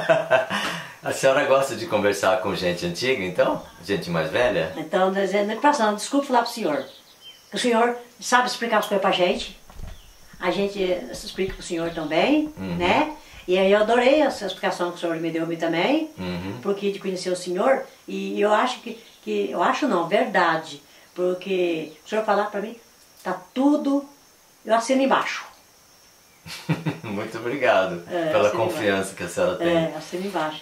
A senhora gosta de conversar com gente antiga, então? Gente mais velha? Então, dizendo, passando, desculpe falar para o senhor. O senhor sabe explicar as coisas pra gente. A gente explica pro senhor também, uhum. né? E aí eu adorei essa explicação que o senhor me deu a mim também, uhum. porque de conhecer o senhor. E eu acho que, que eu acho não, verdade. Porque o senhor falar pra mim, tá tudo, eu assino embaixo. Muito obrigado é, pela confiança embaixo. Que a senhora tem. É, assino embaixo.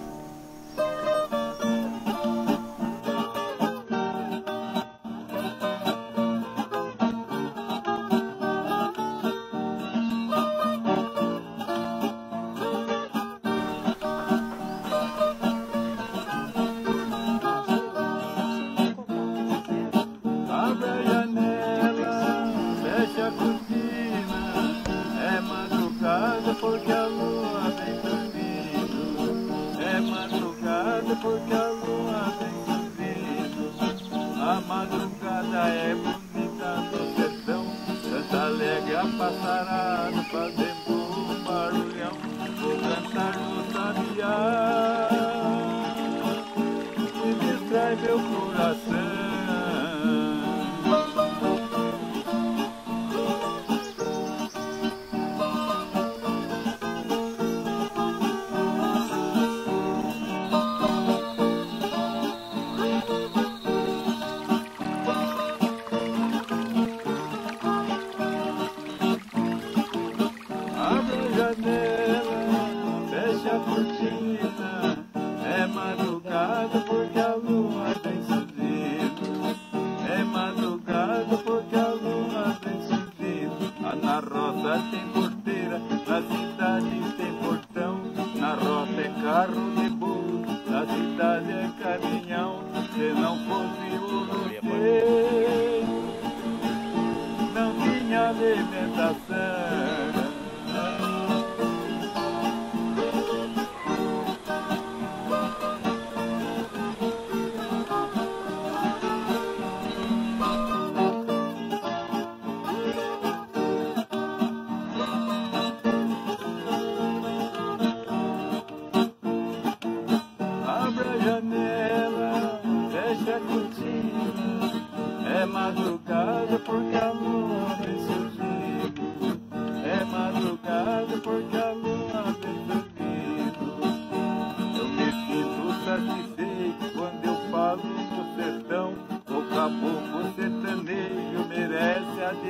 Porque a lua vem subindo, é madrugada porque a lua vem subindo. A madrugada é bonita no sertão, canta alegre a passarada, fazendo um barulhão. Vou cantar no sabiá, que distrai meu coração. Fecha a cortina, é madrugada porque a lua vem subindo. É madrugada porque a lua vem subindo. Ah, na roça tem porteira, na cidade tem portão. Na roça é carro de burro, na cidade é caminhão. Se não fosse o roceiro, não tinha alimentação.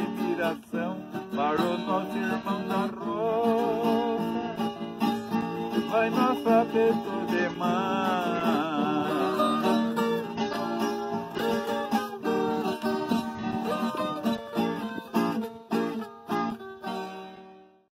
admiração para o nosso irmão da roça. Vai nosso abençoe demais.